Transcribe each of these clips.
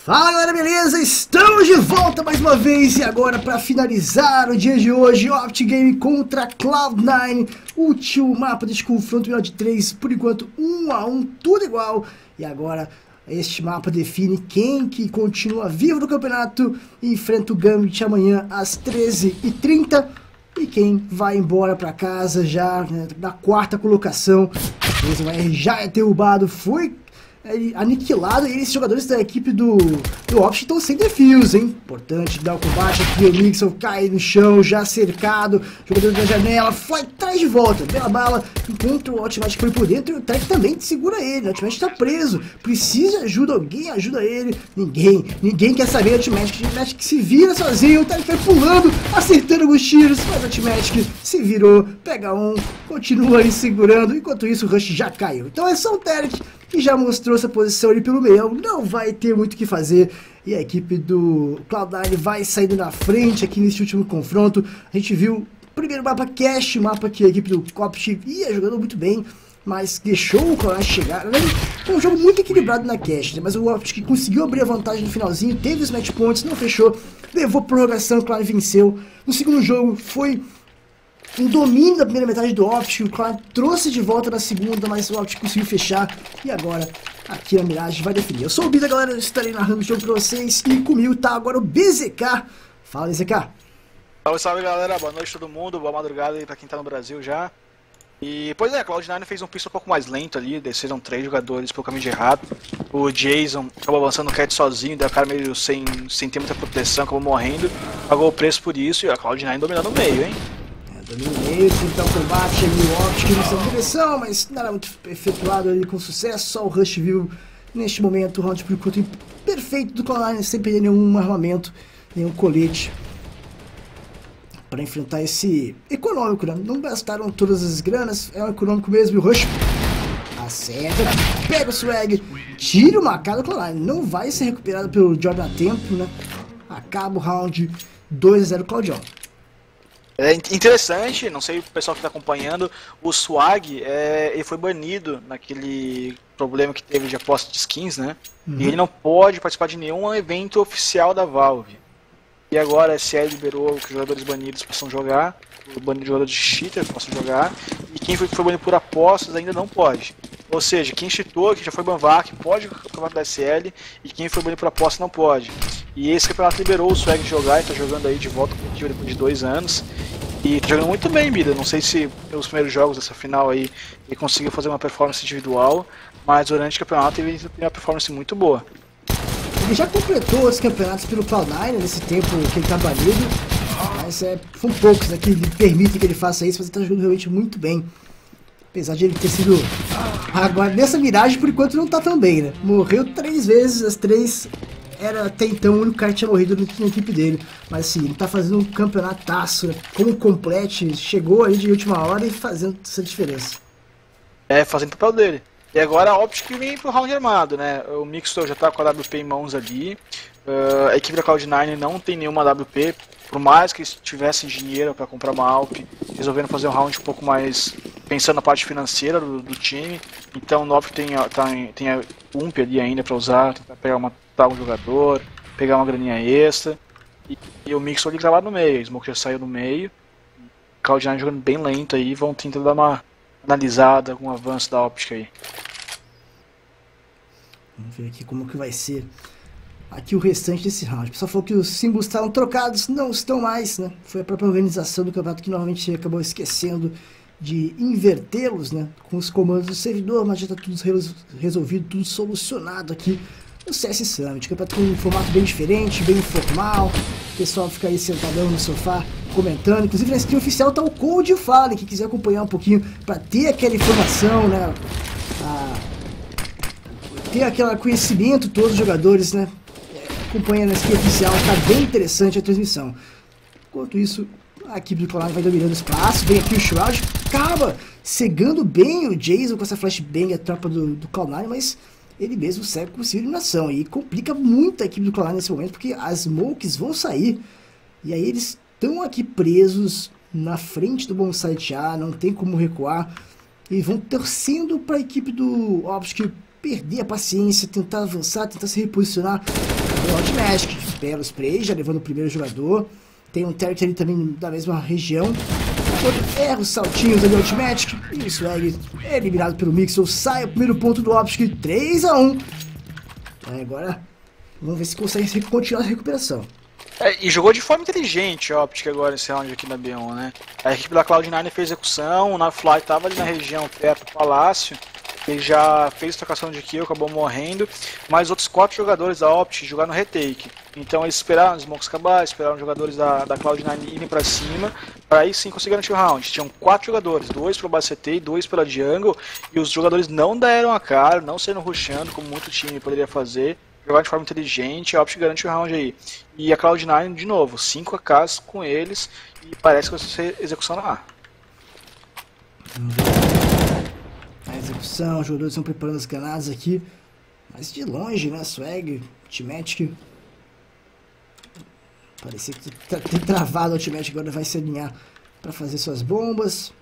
Fala galera, beleza? Estamos de volta mais uma vez e agora para finalizar o dia de hoje, Optigame contra Cloud9, último mapa deste confronto melhor de 3, por enquanto 1 a 1, tudo igual. E agora este mapa define quem que continua vivo no campeonato e enfrenta o Gambit amanhã às 13h30 e quem vai embora para casa já, né, na quarta colocação. O R já é derrubado, foi aniquilado, e esses jogadores da equipe do Optic estão sem defios, hein? Importante dar o combate aqui, o Mixel cai no chão, já cercado, jogador da janela, foi atrás de volta, bela bala, encontra o Ultimate que foi por dentro e o Trek também segura ele, o Ultimate está preso, precisa de ajuda, alguém ajuda ele, ninguém quer saber, o Ultimate que se vira sozinho, o Trek vai pulando, acertando alguns tiros, mas o Ultimate se virou, pega um, continua aí segurando, enquanto isso o Rush já caiu. Então é só o Terek que já mostrou essa posição ali pelo meio, não vai ter muito o que fazer, e a equipe do Cloud9 vai saindo na frente aqui nesse último confronto. A gente viu o primeiro mapa Cash, mapa que a equipe do Copchip ia jogando muito bem, mas deixou o Cloud9 chegar, né? Foi um jogo muito equilibrado na Cash, né? Mas o Optic conseguiu abrir a vantagem no finalzinho, teve os match points, não fechou, levou prorrogação, o Cloud9 venceu. No segundo jogo foi um domínio da primeira metade do Optic, o Cloud trouxe de volta na segunda, mas o Optic conseguiu fechar, e agora aqui a Mirage vai definir. Eu sou o Bida, galera, eu estarei narrando o jogo pra vocês, e comigo tá agora o BZK. Fala, BZK. Salve, salve, galera, boa noite a todo mundo, boa madrugada aí pra quem tá no Brasil já. E, pois é, a Cloud9 fez um pistol um pouco mais lento ali, desceram 3 jogadores pelo caminho de errado. O Jason acabou avançando o Cat sozinho, daí o cara meio sem ter muita proteção, acabou morrendo, pagou o preço por isso, e a Cloud9 dominando o meio, hein. No meio, tentar o combate ali, o Optic nessa direção, mas nada muito efetuado ali com sucesso, só o Rush viu neste momento o round por enquanto perfeito do Cloud9, sem perder nenhum armamento, nenhum colete, para enfrentar esse econômico, né? Não gastaram todas as granas, é um econômico mesmo, e o Rush acerta, pega o swag, tira o Macado do Cloud9, não vai ser recuperado pelo Jordan a tempo, né? Acaba o round 2-0 Cloud9. É interessante, não sei o pessoal que está acompanhando, o Swag ele foi banido naquele problema que teve de aposta de skins, né? E ele não pode participar de nenhum evento oficial da Valve. E agora a SL liberou que os jogadores banidos possam jogar, os jogadores de cheater possam jogar, e quem foi banido por apostas ainda não pode. Ou seja, quem cheatou, que já foi banvac, pode jogar o campeonato da SL, e quem foi banido por aposta não pode. E esse campeonato liberou o Swag de jogar e tá jogando aí de volta competitivo depois de 2 anos. E tá jogando muito bem, Bida. Não sei se pelos primeiros jogos dessa final aí ele conseguiu fazer uma performance individual, mas durante o campeonato ele tem uma performance muito boa. Ele já completou os campeonatos pelo Cloud9 nesse tempo que ele tá banido, mas são poucos, né, que permitem que ele faça isso, mas ele tá jogando realmente muito bem. Apesar de ele ter sido... Agora, nessa Mirage, por enquanto, não tá tão bem, né? Morreu 3 vezes, as 3... Era até então o único cara que tinha morrido na equipe dele. Mas assim, ele tá fazendo um campeonataço, né? Como complete, chegou ali de última hora e fazendo essa diferença. Fazendo o papel dele. E agora a Optic vem pro round armado, né? O Mixtor já tá com a WP em mãos ali. A equipe da Cloud9 não tem nenhuma WP. Por mais que eles tivessem dinheiro para comprar uma Alp, resolveram fazer um round um pouco mais pensando na parte financeira do time. Então o Optic tem a UMP ali ainda para usar, tentar pegar um jogador, pegar uma graninha extra. E o Mixor ali gravado no meio, o Smoke já saiu no meio. Cloud9 jogando bem lento aí, vão tentar dar uma analisada com o avanço da Optic aí. Vamos ver aqui como que vai ser aqui o restante desse round. O pessoal falou que os símbolos estavam trocados, não estão mais, né? Foi a própria organização do campeonato que normalmente acabou esquecendo de invertê-los, né? Com os comandos do servidor, mas já está tudo resolvido, tudo solucionado aqui no CS Summit. O campeonato com um formato bem diferente, bem informal. O pessoal fica aí sentadão no sofá comentando. Inclusive na stream oficial tá o Code Fallen, quem quiser acompanhar um pouquinho para ter aquela informação, né? Ter aquele conhecimento todos os jogadores, né? Acompanha na stream oficial, tá bem interessante a transmissão. Enquanto isso, a equipe do Cloud9 vai dominando o espaço, vem aqui o Shroud, acaba cegando bem o Jason com essa flashbang, a tropa do Cloud9, mas ele mesmo segue com possível eliminação, e complica muito a equipe do Cloud9 nesse momento, porque as smokes vão sair, e aí eles estão aqui presos na frente do bonsai A, não tem como recuar, e vão torcendo para a equipe do Optic perder a paciência, tentar avançar, tentar se reposicionar. O Automatic espera o spray, já levando o primeiro jogador. Tem um Terry ali também da mesma região. Quando erra os saltinhos ali, Automatic, e o Swag é eliminado pelo Mixel. Sai o primeiro ponto do Optic, 3 a 1. Agora, vamos ver se consegue continuar a recuperação. E jogou de forma inteligente a Optic agora nesse round aqui na B1, né? A equipe da Cloud9 fez execução, o Nafly estava ali na região perto do palácio. Ele já fez trocação de kill, acabou morrendo, mas outros 4 jogadores da Optic jogaram no retake. Então eles esperaram os smokes acabar, esperaram os jogadores da Cloud9 irem pra cima, para aí sim conseguir garantir o round. Tinham 4 jogadores, 2 pela base CT e 2 pela jungle, e os jogadores não deram a cara, não saíram rushando como muito time poderia fazer, jogaram de forma inteligente, a Optic garante o round aí. E a Cloud9, de novo, 5 AKs com eles, e parece que vai ser execução na A. A execução, os jogadores estão preparando as granadas aqui, mas de longe, né? Swag, Ultimatic. Parecia que tem travado o Ultimatic, agora vai se alinhar para fazer suas bombas.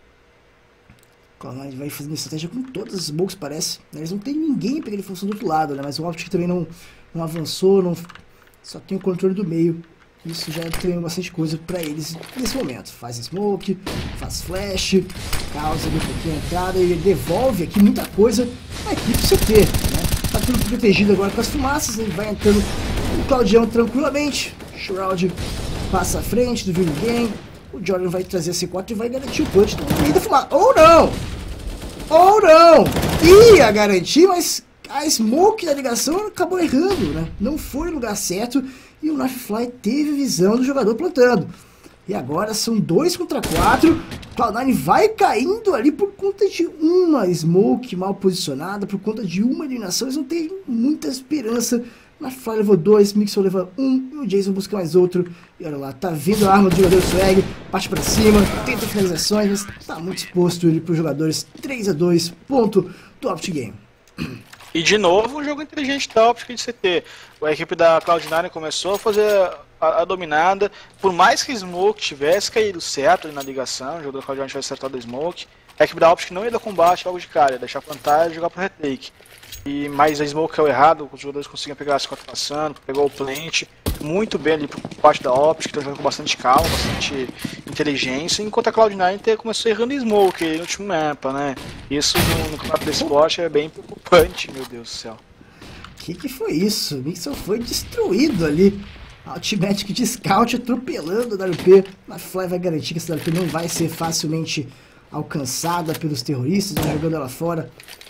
O Cloud9 vai fazendo estratégia com todas as smokes, parece. Eles não tem ninguém para ele funcionar do outro lado, né? Mas o Optic também não avançou, só tem o controle do meio. Isso já tem bastante coisa pra eles nesse momento. Faz smoke, faz flash, causa ali um pouquinho a entrada e devolve aqui muita coisa na equipe do CT, né? Tá tudo protegido agora com as fumaças, ele vai entrando o Claudião tranquilamente. Shroud passa à frente, não viu ninguém. O Jordan vai trazer a C4 e vai garantir o punch no meio da fumaça. Ou não! Ou não! Ia garantir, mas a smoke da ligação acabou errando, né? Não foi no lugar certo. E o Nafly teve visão do jogador plantando. E agora são 2 contra 4. Cloud9 vai caindo ali por conta de uma smoke mal posicionada, por conta de uma eliminação. Eles não têm muita esperança. Nafly levou 2, Mixel leva 1 e o Jason busca mais outro. E olha lá, tá vindo a arma do jogador Swag, parte pra cima, tenta finalizações, mas tá muito exposto ele pros jogadores. 3 a 2, ponto do Optic Game. E de novo, um jogo inteligente da Optic de CT. A equipe da Cloud9 começou a fazer a dominada. Por mais que Smoke tivesse caído certo ali na ligação, o jogo da Cloud9 tivesse acertado a Smoke, a equipe da Optic não ia dar combate logo de cara, ia deixar plantar e jogar pro retake. Mas a Smoke caiu errado, os jogadores conseguiam pegar as 4 passando, pegou o plant, muito bem ali por parte da Optic, estão jogando com bastante calma, bastante inteligência, enquanto a Cloud9 começou errando Smoke no último mapa, né? Isso no campeonato do esporte é bem preocupante, meu Deus do céu. Que foi isso? O Mixel foi destruído ali. Automatic de scout atropelando o WP. Nafly vai garantir que essa WP não vai ser facilmente alcançada pelos terroristas, né, jogando ela fora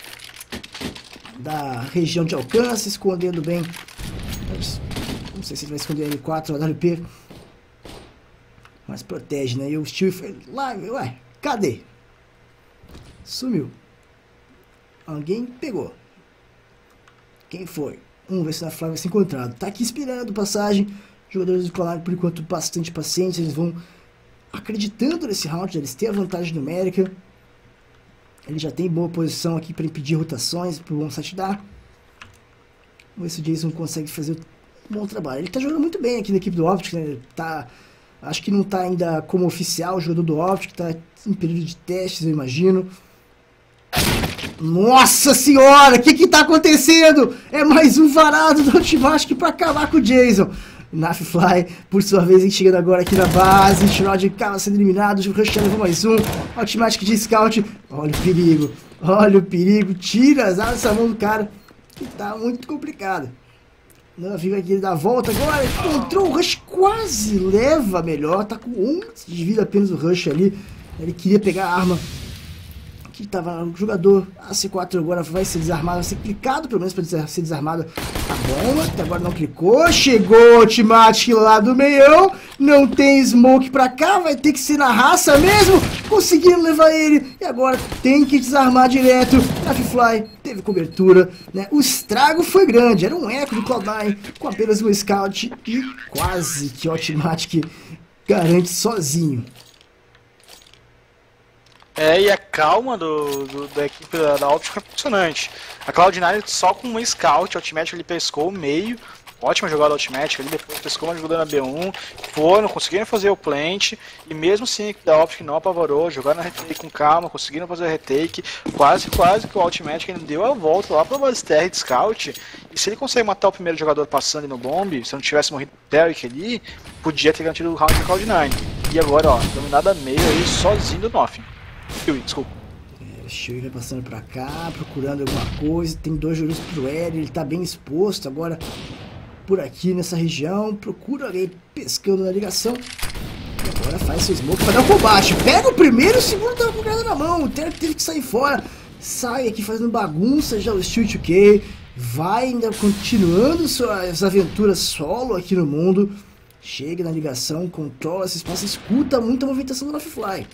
da região de alcance, escondendo bem. Não sei se ele vai esconder L4 ou WP, mas protege, né? E o Steve foi lá, ué, cadê? Sumiu. Alguém pegou. Quem foi? Vamos ver se o Nafly vai ser encontrado. Tá aqui esperando passagem. Jogadores do Cloud9 por enquanto bastante pacientes. Eles vão acreditando nesse round. Eles têm a vantagem numérica. Ele já tem boa posição aqui para impedir rotações pro OnSite dar. Vamos ver se o Jason consegue fazer um bom trabalho. Ele tá jogando muito bem aqui na equipe do Optic, né? Tá, acho que não tá ainda como oficial o jogador do Optic. Tá em período de testes, eu imagino. Nossa senhora, o que tá acontecendo? É mais um varado do Ultimatic pra acabar com o Jason. Nafly, por sua vez, chegando agora aqui na base. Shroud acaba sendo eliminado. Rush levou mais um. Ultimatic de scout. Olha o perigo. Olha o perigo. Tira as asas da mão do cara. Que tá muito complicado. Nafly aqui dá a volta agora. Encontrou o Rush, quase leva melhor. Tá com 11 de vida apenas o Rush ali. Ele queria pegar a arma que tava no jogador. A C4 agora vai ser desarmada, vai ser clicado pelo menos para ser desarmada a bomba, até agora não clicou. Chegou o Ultimatic lá do meião, não tem smoke pra cá, vai ter que ser na raça mesmo. Conseguiram levar ele e agora tem que desarmar direto. Nafly teve cobertura, né? O estrago foi grande, era um eco do Cloud9 com apenas um scout e quase que o Ultimatic garante sozinho. E a calma da equipe da Optic foi impressionante. A Cloud9 só com uma scout, a Ultimate ele pescou o meio, ótima jogada Ultimate, ele depois pescou uma jogada na B1, conseguiram fazer o plant, e mesmo assim a Optic não apavorou, jogaram na retake com calma, conseguiram fazer a retake, quase que o Ultimate ele deu a volta lá para o base TR de scout, e se ele consegue matar o primeiro jogador passando ali no bomb, se não tivesse morrido o Derek ali, podia ter garantido o round da Cloud9. E agora, ó, dominada meio aí, sozinho do Nothing. Desculpa. O Stewie vai passando pra cá, procurando alguma coisa. Tem 2 jogadores pro L, ele tá bem exposto agora por aqui nessa região. Procura alguém pescando na ligação. E agora faz seu smoke pra dar o combate. Pega o primeiro e o segundo tá com a granada na mão. O Terek teve que sair fora. Sai aqui fazendo bagunça já o Stewie 2K. Vai ainda continuando suas aventuras solo aqui no mundo. Chega na ligação, controla esse espaço, escuta muita movimentação do Nofifly.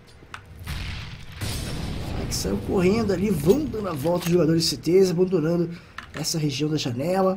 Saiu correndo ali, vão dando a volta os jogadores CTs, abandonando essa região da janela.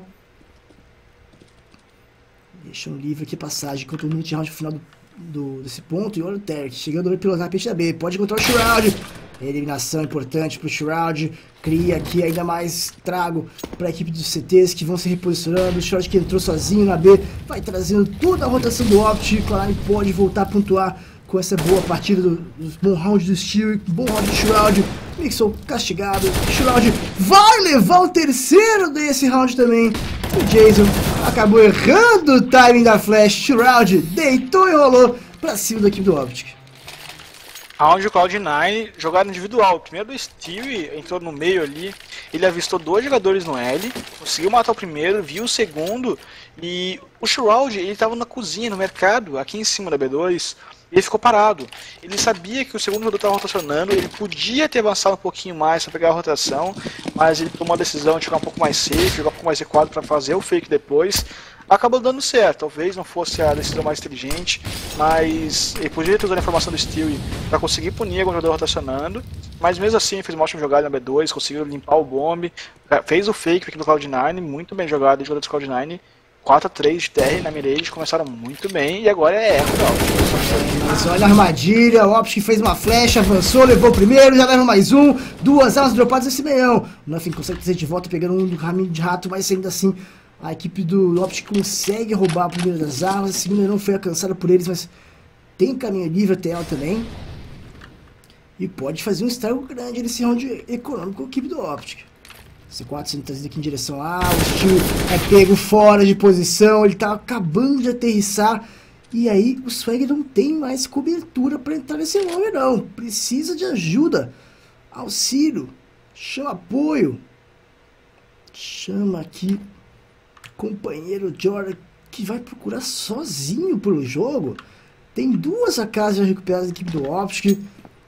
Deixam livre aqui a passagem, enquanto o multi-round no final desse ponto. E olha o Terek, chegando ali pelo tapete da B, pode encontrar o Shroud. Eliminação importante pro Shroud, cria aqui ainda mais trago para a equipe dos CTs que vão se reposicionando. O Shroud que entrou sozinho na B, vai trazendo toda a rotação do Opt. Claro, pode voltar a pontuar com essa boa partida dos bom round do Stewie, bom round do Shroud. Mixel castigado, Shroud vai levar o terceiro desse round também. O Jason acabou errando o timing da flash, Shroud deitou e rolou pra cima da equipe do Optic. Round do Cloud9, jogada individual. Primeiro do Stewie entrou no meio ali, ele avistou 2 jogadores no L, conseguiu matar o primeiro, viu o segundo, e o Shroud ele estava na cozinha, no mercado, aqui em cima da B2, e ele ficou parado. Ele sabia que o segundo jogador estava rotacionando, ele podia ter avançado um pouquinho mais para pegar a rotação, mas ele tomou a decisão de jogar um pouco mais safe, jogar um pouco mais recuado para fazer o fake depois. Acabou dando certo, talvez não fosse a decisão mais inteligente, mas ele podia ter usado a informação do Stewie para conseguir punir algum jogador rotacionando, mas mesmo assim fez uma ótima jogada na B2, conseguiu limpar o bomb, fez o fake aqui do Cloud9, muito bem jogado de jogador do Cloud9, 4-3 de TR na mirage, começaram muito bem e agora é eco. Mas olha a armadilha, o Optic fez uma flecha, avançou, levou o primeiro, já leva mais um, 2 armas dropadas nesse meião. O Nothing consegue trazer de volta pegando um do caminho de rato, mas ainda assim a equipe do Optic consegue roubar a primeira das armas, a segunda não foi alcançada por eles, mas tem caminho livre até ela também. E pode fazer um estrago grande nesse round econômico com a equipe do Optic. C4 sendo trazido aqui em direção A, o Stewie é pego fora de posição, ele tá acabando de aterrissar. E aí o Swag não tem mais cobertura para entrar nesse nome não, precisa de ajuda, auxílio, chama apoio. Chama aqui companheiro Jordan, que vai procurar sozinho pelo jogo. Tem 2 AKs já recuperadas da equipe do Optic.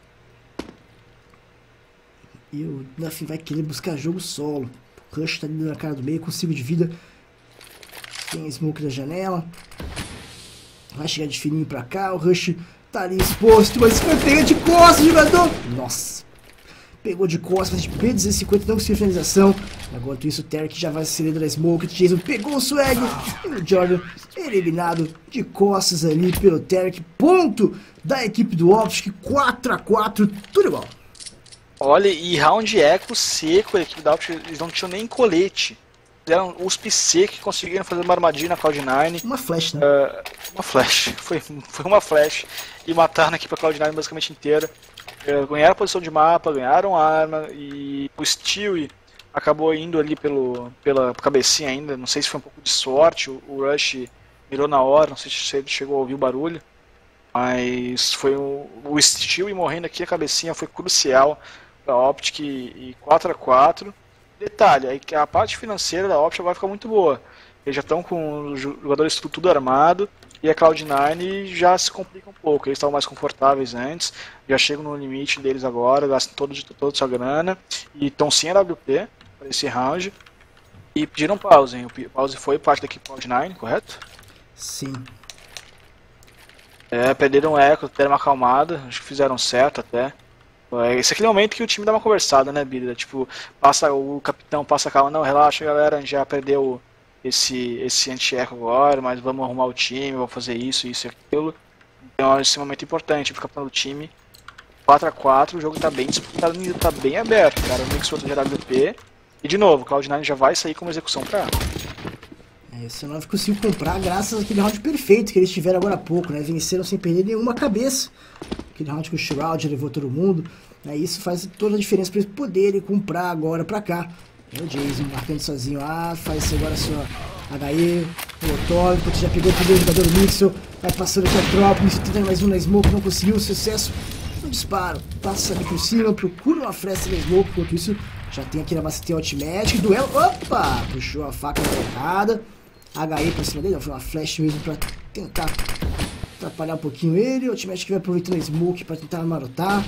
E o Nothing vai querer buscar jogo solo. O Rush tá ali na cara do meio, com 5 de vida. Tem smoke da janela. Vai chegar de fininho pra cá. O Rush tá ali exposto, mas pega de costas, jogador. Nossa. Pegou de costas, mas P250 não conseguiu finalização. Enquanto isso, o Terek já vai acelerando a smoke. O Jason pegou o Swag. E o Jordan eliminado de costas ali pelo Terek. Ponto da equipe do Optic. 4-4, tudo igual. Olha, e round eco seco, a equipe da Optic, eles não tinham nem colete. Fizeram os PC que conseguiram fazer uma armadilha na Cloud9. Uma flash, né? Uma flash, foi uma flash. E mataram a equipe da Cloud9 basicamente inteira. Ganharam a posição de mapa, ganharam arma. E o Stewie acabou indo ali pela cabecinha ainda. Não sei se foi um pouco de sorte, o Rush mirou na hora, não sei se ele chegou a ouvir o barulho. Mas foi o Stewie morrendo aqui, a cabecinha foi crucial para a Optic e 4-4. Detalhe, a parte financeira da Optic vai ficar muito boa. Eles já estão com os jogadores tudo armado e a Cloud9 já se complica um pouco. Eles estavam mais confortáveis antes, já chegam no limite deles agora, gastam toda a sua grana e estão sem AWP para esse round. E pediram pause, hein? O pause foi parte da equipe Cloud9, correto? Sim. Perderam o eco, deram uma acalmada, acho que fizeram certo até. Esse é aquele momento que o time dá uma conversada, né, Bida? Tipo, o capitão passa a calma, não, relaxa galera, a gente já perdeu esse anti-eco agora, mas vamos arrumar o time, vamos fazer isso e aquilo. Então esse momento é importante pro capitão do time 4x4, o jogo tá bem disputado e tá bem aberto, cara. O Mixer de AWP. E de novo, o Cloud9 já vai sair com uma execução pra A. Esse C9 conseguiu comprar graças àquele round perfeito que eles tiveram agora há pouco, né? Venceram sem perder nenhuma cabeça. Aquele round que o Shroud levou todo mundo. Isso faz toda a diferença para eles poderem comprar agora pra cá. O Jason marcando sozinho. Faz agora a sua HE, o Otto, já pegou o primeiro jogador do Mixel. Vai passando aqui a tropa, tentando mais um na Smoke, não conseguiu sucesso. Um disparo, passa ali por cima, procura uma fresta na Smoke. Enquanto isso, já tem aqui na base, tem Ultimate, duelo. Opa! Puxou a faca errada. HE pra cima dele, foi uma flash mesmo pra tentar atrapalhar um pouquinho ele. O Ultimate que vai aproveitando a Smoke pra tentar marotar.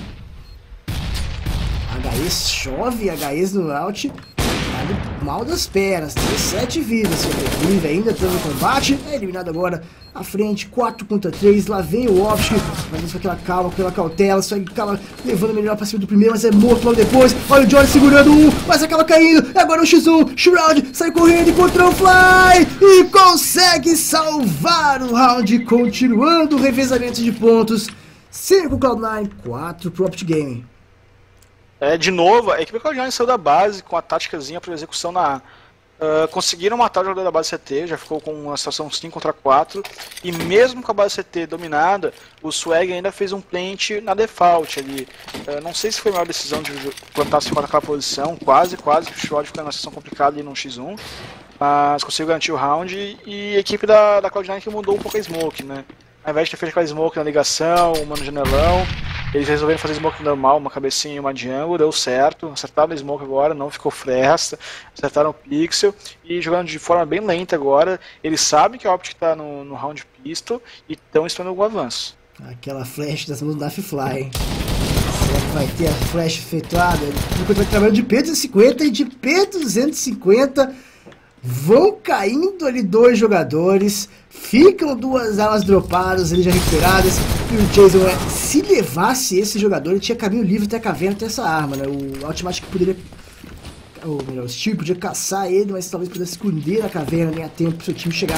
HEs chove, HEs no out. Mal das pernas, 17 vidas, sobrevive ainda, estando no combate, é eliminado agora, à frente, 4 contra 3, lá vem o Optic, mas isso com aquela calma, com aquela cautela, só que acaba levando melhor pra cima do primeiro, mas é morto logo depois, olha o Johnny segurando um, mas acaba caindo, agora o X1, Shroud sai correndo, encontrou o Fly, e consegue salvar o round, continuando o revezamento de pontos, 5 Cloud9, 4 pro Optic Gaming. De novo, a equipe Cloud9 saiu da base com a táticazinha para execução na A. Conseguiram matar o jogador da base CT, já ficou com uma situação 5 contra 4. E mesmo com a base CT dominada, o Swag ainda fez um plant na default ali. Não sei se foi a maior decisão de plantar se naquela posição, quase que o Shroud ficou numa situação complicada ali no X1. Mas conseguiu garantir o round e a equipe da Cloud9 que mudou um pouco a smoke, né? Ao invés de ter feito aquela smoke na ligação, uma no janelão, eles resolveram fazer smoke normal, uma cabecinha e uma jungle, deu certo, acertaram a smoke agora, não ficou fresta, acertaram o pixel e jogando de forma bem lenta agora, eles sabem que a Optic está no round pistol e estão esperando algum avanço. Aquela flash das mãos do Fly, hein? Será que vai ter a flash efetuada? Enquanto vai trabalhando de P250 e de P250 vão caindo ali 2 jogadores, ficam 2 armas dropadas ali já recuperadas, e o Jason, se levasse esse jogador, ele tinha caminho livre até a caverna, até essa arma, né? O Ultimate poderia, ou melhor, o Steel podia caçar ele, mas talvez pudesse esconder na caverna, ganhar tempo pro seu time chegar.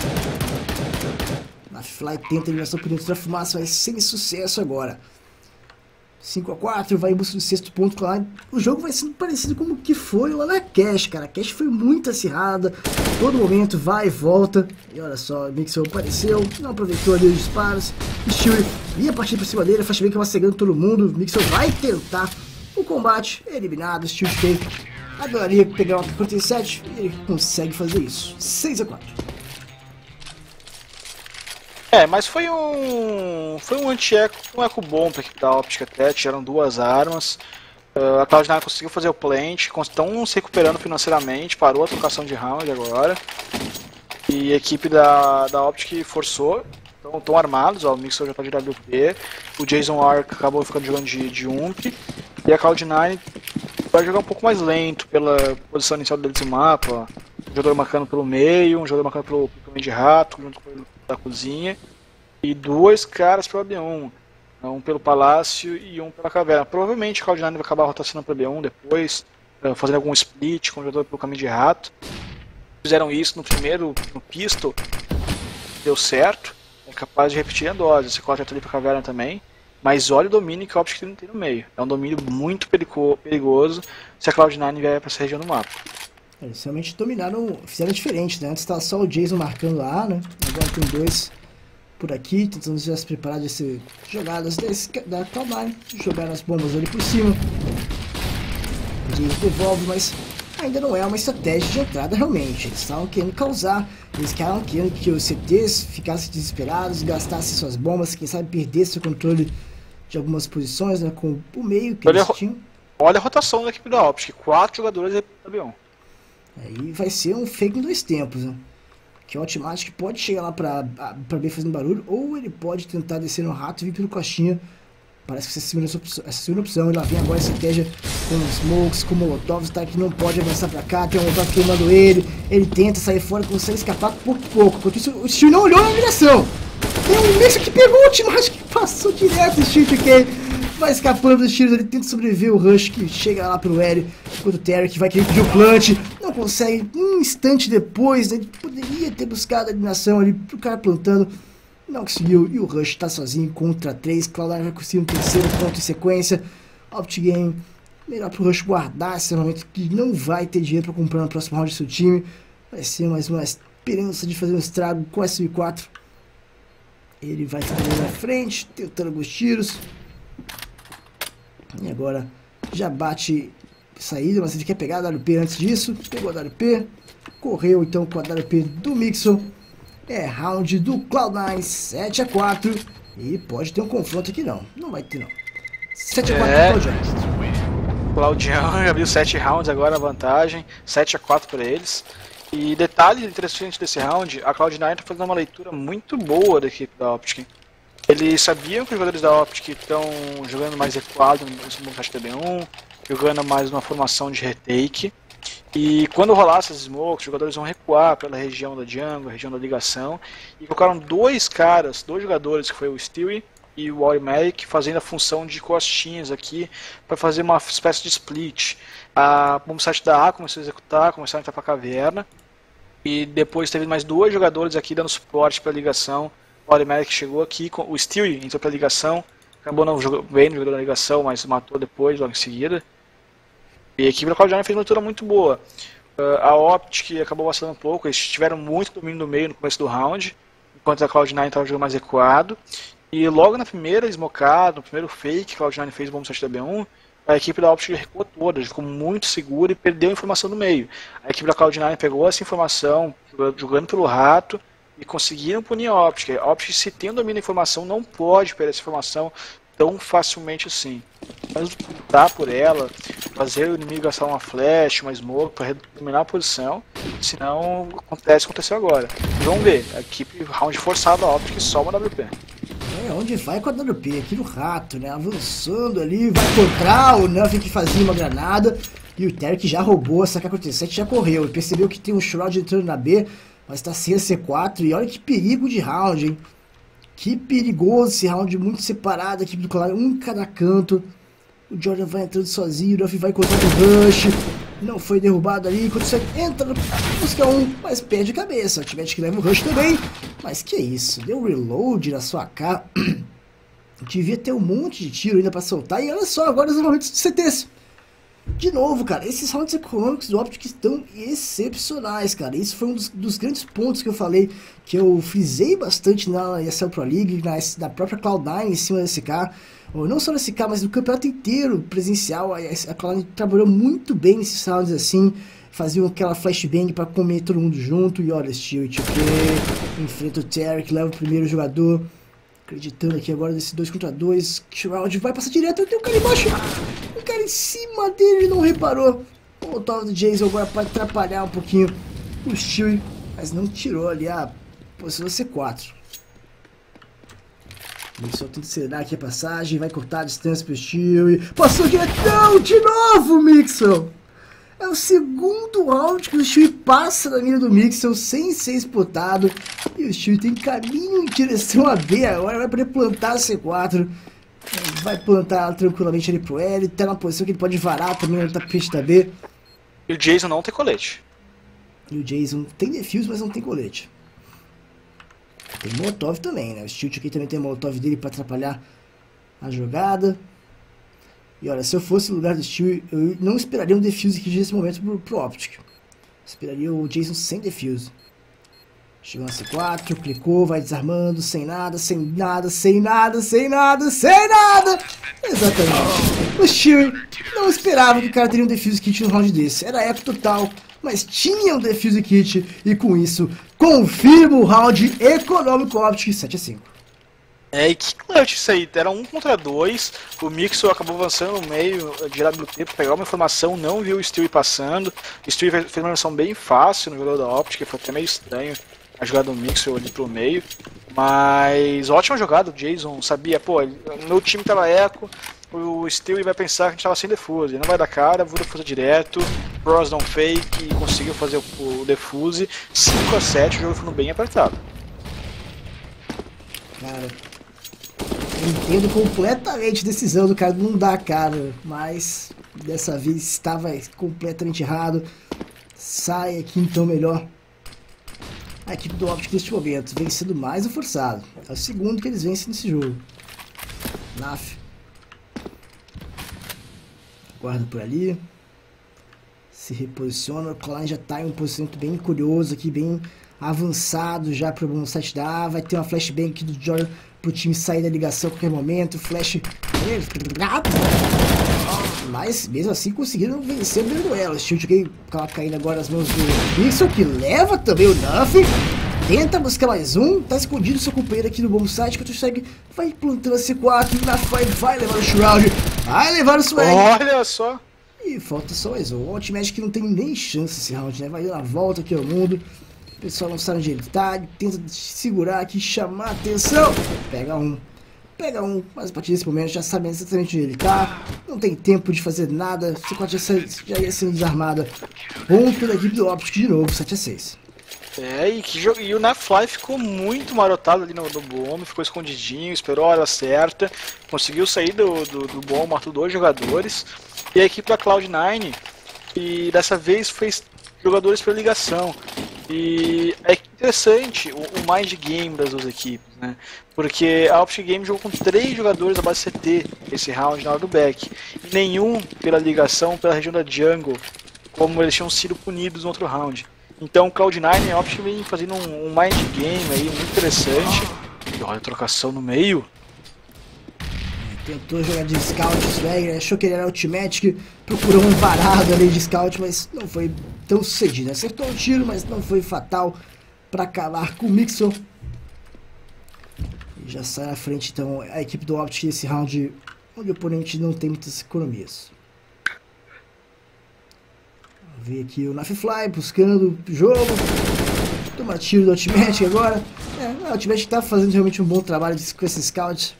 A Fly tenta a eliminação por dentro da fumaça, mas sem sucesso agora. 5x4, vai em busca do 6º ponto lá. O jogo vai sendo parecido com o que foi lá na Cash, cara. A Cash foi muito acirrada, todo momento vai e volta. E olha só, o Mixel apareceu, não aproveitou ali os disparos. O Steel ia partir por cima dele, faz bem que vai cegando todo mundo. O Mixel vai tentar o combate, eliminado. O Steel adoraria pegar uma P47 e ele consegue fazer isso. 6x4. Mas foi um anti-eco, um eco bom para a equipe da Optic até, tiraram 2 armas. A Cloud9 conseguiu fazer o plant, estão se recuperando financeiramente, parou a trocação de round agora. E a equipe da Optic forçou, estão armados, o Mixer já está de WP, o Jason Arc acabou ficando jogando de UMP, e a Cloud9 vai jogar um pouco mais lento pela posição inicial deles no mapa. Um jogador marcando pelo meio, um jogador marcando pelo caminho de rato, junto com ele da cozinha, e 2 caras para B1, um pelo palácio e um pela caverna. Provavelmente o Cloud9 vai acabar rotacionando para B1 depois, fazendo algum split com o jogador pelo caminho de rato. Fizeram isso no primeiro, no pistol, deu certo, é capaz de repetir a dose. Esse Cloud já está ali para caverna também, mas olha o domínio que o Optic tem no meio. É um domínio muito perigoso se a Cloud9 vier para essa região do mapa. Eles realmente dominaram, fizeram diferente, né? Antes estava só o Jason marcando a A, né? Agora tem 2 por aqui, tentando já se preparar de ser jogadas da Cloud9, jogar as bombas ali por cima. O Jason devolve, mas ainda não é uma estratégia de entrada realmente. Eles estavam querendo causar, eles estavam querendo que os CTs ficassem desesperados, gastassem suas bombas, quem sabe perdessem o controle de algumas posições, né? Com o meio que eles tinham. Olha a rotação da equipe da Optic, 4 jogadores da B1. Aí vai ser um fake em 2 tempos, né? Que o Ultimate pode chegar lá pra B fazendo barulho, ou ele pode tentar descer no rato e vir pelo coxinha. Parece que essa segunda opção. Ele lá vem agora a estratégia com smokes, com molotovs, tá? Que não pode avançar pra cá, tem um molotov queimando ele tenta sair fora, consegue escapar por pouco. Enquanto isso, o Steel não olhou na direção. Tem um Mixer que pegou o Ultimate, que passou direto o Steel, que vai escapando dos tiros, ele tenta sobreviver o Rush que chega lá pro L, enquanto o Terry que vai querer pedir o plant, não consegue, um instante depois, né, ele poderia ter buscado a eliminação ali pro cara plantando, não conseguiu. E o Rush tá sozinho contra 3. Cloud9 vai conseguir um terceiro ponto em sequência. OptiGame, melhor pro Rush guardar esse momento, que não vai ter dinheiro para comprar no próximo round do seu time. Vai ser mais uma esperança de fazer um estrago com esse 4. Ele vai ficar na frente, tentando alguns tiros. E agora já bate saída, mas ele quer pegar a WP antes disso. Pegou a WP, correu então com a WP do Mixel. É round do Cloud9, 7-4. E pode ter um confronto aqui não. Não vai ter não. 7-4 pro Cloud9. Claudião abriu 7 rounds agora, a vantagem. 7-4 para eles. E detalhe interessante desse round, a Cloud9 está fazendo uma leitura muito boa da equipe da Optic. Eles sabiam que os jogadores da Optic estão jogando mais recuado no Moonshot TB1, jogando mais uma formação de retake. E quando rolasse as smokes, os jogadores vão recuar pela região da jungle, região da ligação. E colocaram dois jogadores, que foi o Stewie e o Automatic, fazendo a função de costinhas aqui, para fazer uma espécie de split. A bombsite da A começou a executar, começaram a entrar para a caverna. E depois teve mais 2 jogadores aqui dando suporte para a ligação. O Automatic chegou aqui, o Stewie entrou para a ligação, acabou não vendo o jogador na ligação, mas matou depois, logo em seguida. E a equipe da Cloud9 fez uma leitura muito boa. A Optic acabou vacilando um pouco, eles tiveram muito domínio do meio no começo do round, enquanto a Cloud9 estava jogando mais recuado. E logo na primeira smokada, no primeiro fake que a Cloud9 fez o bombsite da B1, a equipe da Optic recuou toda, ficou muito segura e perdeu a informação do meio. A equipe da Cloud9 pegou essa informação, jogando pelo rato, e conseguiram punir a Optic. A Optic, se tem um domínio da informação, não pode perder essa informação tão facilmente assim. Mas lutar por ela, fazer o inimigo gastar uma flash, uma smoke para dominar a posição, senão aconteceu agora. E vamos ver, a equipe round forçada da Optic só uma WP. Onde vai com a WP? Aqui no rato, né? Avançando ali, vai encontrar o Nuffy que fazia uma granada. E o Terry já roubou, essa K-47 já correu. Ele percebeu que tem um Shroud entrando na B, mas tá sem a C4. E olha que perigo de round, hein? Que perigoso esse round, muito separado. A equipe do Cloud9, um em cada canto. O Jordan vai entrando sozinho, o Nuffy vai encontrando o Rush. Não foi derrubado ali, quando você entra, busca um, mas perde a cabeça. O Ultimate que leva o Rush também. Mas que isso, deu reload na sua cara. Devia ter um monte de tiro ainda pra soltar. E olha só, agora os momentos de CTs. De novo, cara, esses rounds econômicos do Optic estão excepcionais, cara. Isso foi um dos grandes pontos que eu falei, que eu frisei bastante na ESL Pro League, na própria Cloud9 em cima da SK. Não só na SK, mas no campeonato inteiro presencial. A Cloud9 trabalhou muito bem nesses rounds assim. Faziam aquela flashbang pra comer todo mundo junto. E olha, Steel enfrenta o Terry, que leva o primeiro jogador. Acreditando aqui agora nesse 2 contra 2. Shroud vai passar direto, tem um cara embaixo. O cara em cima dele, não reparou. O Molotov do Jason agora para atrapalhar um pouquinho o Steel, mas não tirou ali a posição do C4. Ele só tem que acelerar aqui a passagem, vai cortar a distância pro Steel. Passou diretão de novo, Mixel. É o segundo round que o Steel passa na mira do Mixel sem ser spotado. E o Steel tem caminho em direção a B agora, vai poder plantar a C4. Vai plantar tranquilamente ali pro L, tá na posição que ele pode varar também no tapete da B. E o Jason não tem colete. E o Jason tem defuse, mas não tem colete. Tem Molotov também, né? O Stilt aqui também tem Molotov dele pra atrapalhar a jogada. E olha, se eu fosse no lugar do Steel, eu não esperaria um defuse aqui nesse momento pro Optic. Esperaria o Jason sem defuse. Chegou na C4, clicou, vai desarmando, sem nada, sem nada, sem nada, sem nada, sem nada! Exatamente. O Steel não esperava que o cara teria um defuse kit no round desse. Era eco total, mas tinha um defuse kit. E com isso, confirma o round econômico Optic 7-5. E que clutch isso aí, era 1 contra 2, o Mixel acabou avançando no meio de WT para pegar uma informação, não viu o Stewie passando. O Stewie fez uma missão bem fácil no jogador da Optic, foi até meio estranho a jogada do Mixel ali pro meio, mas ótima jogada, o Jason sabia, pô, meu time tava eco, o Stewie vai pensar que a gente tava sem defuse, não vai dar cara, vou defuse direto, Bros não fake, e conseguiu fazer o defuse, 5-7, o jogo foi bem apertado. Cara, eu entendo completamente a decisão do cara não dar a cara, mas dessa vez estava completamente errado. Sai aqui então melhor. a equipe do Optic neste momento, vencendo mais o forçado. É o segundo que eles vencem nesse jogo. Naf. Guarda por ali. Se reposiciona. O Cloud9 já está em um posicionamento bem curioso aqui, bem avançado já para o site da A. Vai ter uma flashbang aqui do Jordan para o time sair da ligação a qualquer momento. Flash. Mas mesmo assim conseguiram vencer o primeiro duelo. Shield que acaba caindo agora nas mãos do Pixel, que leva também o Nuff. Tenta buscar mais um. Tá escondido seu companheiro aqui no bom site. Que o Swag vai plantando a C4. Na vai levar o Shroud. Vai levar o Swag. Olha só. E falta só mais um. O Ultimate que não tem nem chance esse round, né? Vai dar uma volta aqui ao mundo. O pessoal não sabe onde ele tá. Tenta segurar aqui, chamar a atenção. Pega um, mas a partir desse momento já sabe exatamente onde ele tá. Não tem tempo de fazer nada. C4 já ia sendo desarmada. Ponto da equipe do Optic de novo, 7-6. E o Nafly ficou muito marotado ali no bomb, ficou escondidinho, esperou a hora certa, conseguiu sair do bomb, matou 2 jogadores. E a equipe da Cloud9, e dessa vez fez jogadores para ligação. E é interessante o mind game das duas equipes, né? Porque a Optic Game jogou com 3 jogadores da base CT esse round na hora do back. E nenhum pela ligação pela região da jungle, como eles tinham sido punidos no outro round. Então o Cloud9 e a Optic vem fazendo um mind game aí muito interessante. E olha a trocação no meio. Tentou jogar de scout, Swagger, achou que ele era Ultimate, procurou um varado ali de scout, mas não foi tão sucedido. Acertou um tiro, mas não foi fatal para acabar com o Mixel. E já sai à frente então a equipe do Optic nesse round, onde o oponente não tem muitas economias. Vem aqui o Nafly buscando o jogo. Toma tiro do Ultimate agora. O Ultimate está fazendo realmente um bom trabalho com esse scout.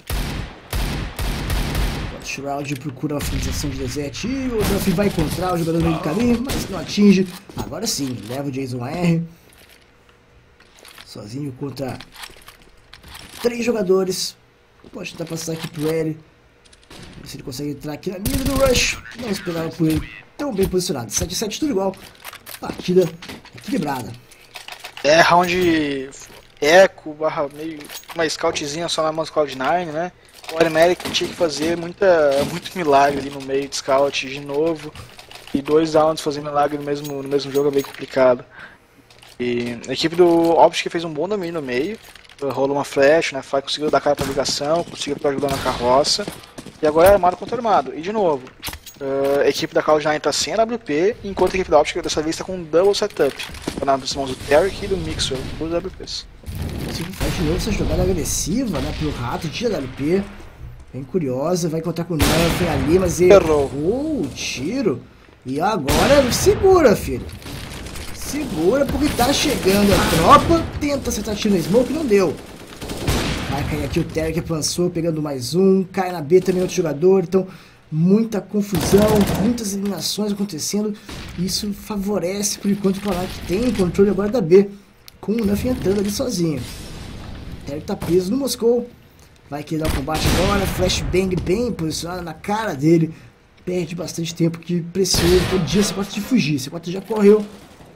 O Shroud procura uma finalização de Desert e o Duff vai encontrar o jogador no meio do caminho, mas não atinge. Agora sim, leva o Jason AR. Sozinho contra 3 jogadores. Pode tentar passar aqui pro L. Ver se ele consegue entrar aqui na mira do Rush. Não esperava por ele tão bem posicionado. 7-7 tudo igual. Partida equilibrada. Round eco, barra meio uma scoutzinha só na mão do Cloud9, né? O Arimeric tinha que fazer muito milagre ali no meio de scout de novo. E 2 rounds fazer milagre no mesmo jogo é bem complicado. E a equipe do Optic fez um bom domínio no meio. Rolou uma flash, né? Fly conseguiu dar cara pra ligação, conseguiu pra ajudar na carroça. E agora é armado contra armado. E de novo, a equipe da Cloud9 tá sem AWP, enquanto a equipe da Optic dessa vez tá com um double setup. Tá nas mãos do Tarek e do Mixwell, os AWPs. Faz de novo essa jogada agressiva, né? Pelo rato, tira AWP. Bem curiosa, vai encontrar com o Nuff ali, mas ele errou o tiro. E agora segura, filho. Segura porque tá chegando a tropa. Tenta acertar tiro no smoke, não deu. Vai cair aqui o Tarek, avançou, pegando mais um. Cai na B também outro jogador. Então, muita confusão, muitas eliminações acontecendo. Isso favorece, por enquanto, o Cloud9 que tem o controle agora da B. Com o Nuff entrando ali sozinho. O Tarek tá preso no Moscou. Vai querer dar o combate agora. Flashbang bem posicionado na cara dele. Perde bastante tempo, que precioso. Todo dia C4 de fugir. C4 já correu.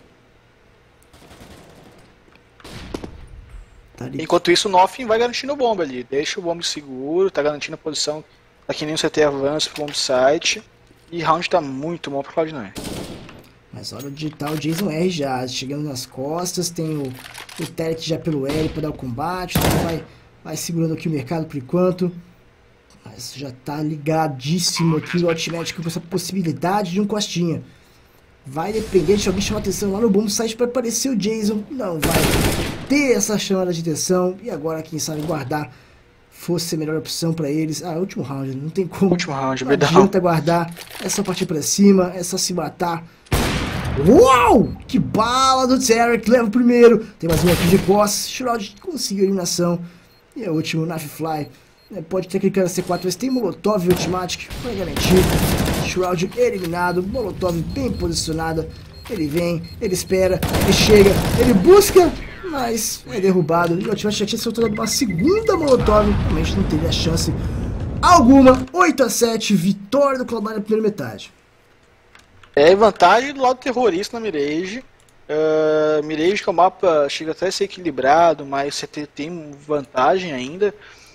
Tá enquanto isso, o Nothing vai garantindo o bomba ali. Deixa o bomba seguro, tá garantindo a posição. Tá que nem o CT avança pro bomb site. E o round tá muito bom pro Cloud9. Mas olha o digital Jason R já chegando nas costas. Tem o Tarek já pelo L para dar o combate. Então vai segurando aqui o mercado por enquanto. Mas já tá ligadíssimo aqui o Ultimate com essa possibilidade de um costinha. Vai depender de alguém chamar atenção lá no bomb site para aparecer o Jason. Não vai ter essa chamada de atenção. E agora, quem sabe, guardar fosse a melhor opção para eles. Último round, não tem como. Último round, não adianta guardar. É só partir para cima, é só se matar. Uau! Que bala do Tarek, leva o primeiro. Tem mais um aqui de boss. Shroud conseguiu a eliminação. E é o último, Nafly. Pode ter clicado na C4, mas tem Molotov e Ultimatic. Vai garantir. Shroud eliminado. Molotov bem posicionada. Ele vem, ele espera, ele chega, ele busca, mas é derrubado. E o Ultimatic já tinha soltado uma segunda Molotov. Realmente não teria chance alguma. 8-7, vitória do Cloud9 na primeira metade. Vantagem do lado terrorista na Mirage. Mirage, que o mapa chega até a ser equilibrado, mas CT tem vantagem ainda.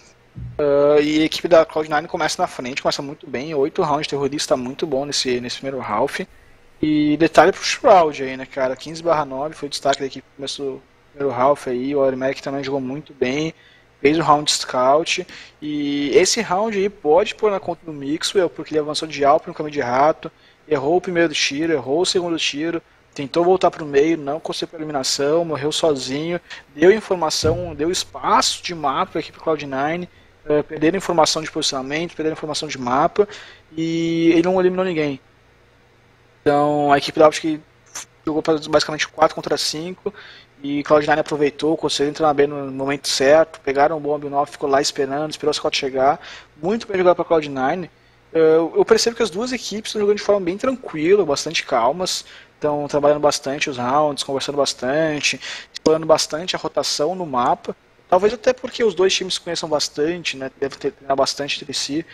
E a equipe da Cloud9 começa na frente, começa muito bem. 8 rounds de terrorista, muito bom nesse primeiro half. E detalhe pro Shroud aí, né, cara? 15/9 foi o destaque da equipe que começou o primeiro half aí. O Aurimac também jogou muito bem, fez o round scout. E esse round aí pode pôr na conta do Mixwell, porque ele avançou de Alp no caminho de rato, errou o primeiro tiro, errou o segundo tiro, tentou voltar pro meio, não conseguiu a eliminação, morreu sozinho, deu informação, deu espaço de mapa para a equipe Cloud9, perderam informação de posicionamento, perderam informação de mapa, e ele não eliminou ninguém. Então a equipe da Optic jogou basicamente 4 contra 5, e Cloud9 aproveitou, conseguiu entrar na B no momento certo, pegaram o bomb, o 9 ficou lá esperando, esperou o Scott chegar, muito bem jogado para Cloud9. Eu percebo que as duas equipes estão jogando de forma bem tranquila, bastante calmas, estão trabalhando bastante os rounds, conversando bastante, explorando bastante a rotação no mapa, talvez até porque os dois times se conheçam bastante, né, devem treinar bastante entre si,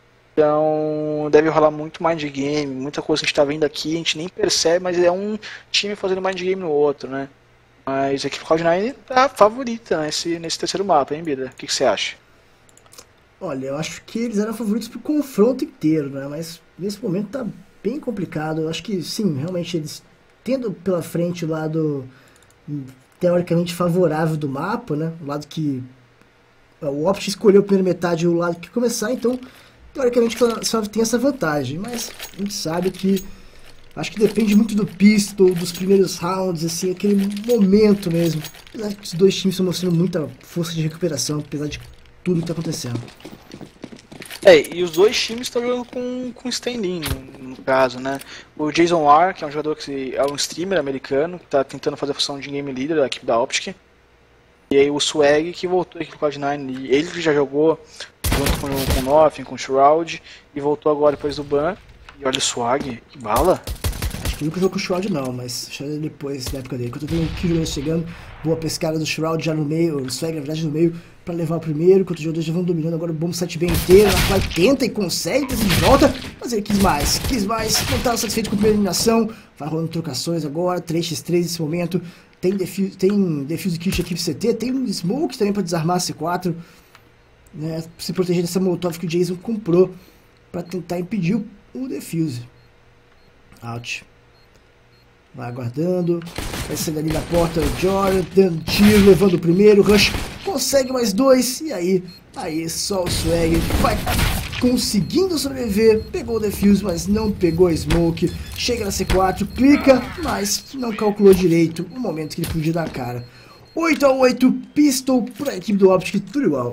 então deve rolar muito mind game, muita coisa que a gente está vendo aqui, a gente nem percebe, mas é um time fazendo mind game no outro, né. Mas a equipe Cloud9 tá favorita nesse terceiro mapa, hein, Bida? O que você acha? Olha, eu acho que eles eram favoritos pro confronto inteiro, né? Mas nesse momento tá bem complicado. Eu acho que sim, realmente eles tendo pela frente o lado teoricamente favorável do mapa, né? O lado que o Opt escolheu a primeira metade e o lado que começar, então teoricamente só tem essa vantagem. Mas a gente sabe que acho que depende muito do pistol, dos primeiros rounds, assim, aquele momento mesmo. Apesar que os dois times estão mostrando muita força de recuperação, apesar de tudo que está acontecendo. E os dois times estão jogando com stand-in, no caso, né? O Jason R, que é um jogador que é um streamer americano, que está tentando fazer a função de game leader da equipe da Optic. E aí o Swag, que voltou aqui pro Cloud9, ele que já jogou junto com o Nothing, com o Shroud, e voltou agora depois do ban. E olha o Swag, que bala! Acho que nunca jogou com o Shroud não, mas depois da época dele. Quando eu tenho o Kiro chegando, boa pescada do Shroud já no meio, o Swag na verdade no meio, para levar o primeiro, enquanto os jogadores já vão dominando agora o bomb set bem inteiro, a Fly tenta e consegue trazer de volta, mas ele quis mais, não estava satisfeito com a primeira eliminação, vai rolando trocações agora, 3x3 nesse momento, tem defuse kit aqui pro CT, tem um smoke também para desarmar a C4, né, se proteger dessa molotov que o Jason comprou, para tentar impedir o defuse. Out. Vai aguardando, vai sair dali da porta o Jordan, dando tiro, levando o primeiro, Rush consegue mais 2, e aí só o Swag vai conseguindo sobreviver, pegou o defuse, mas não pegou a smoke, chega na C4, clica, mas não calculou direito o momento que ele podia dar a cara. 8-8, pistol para a equipe do Optic, tudo igual.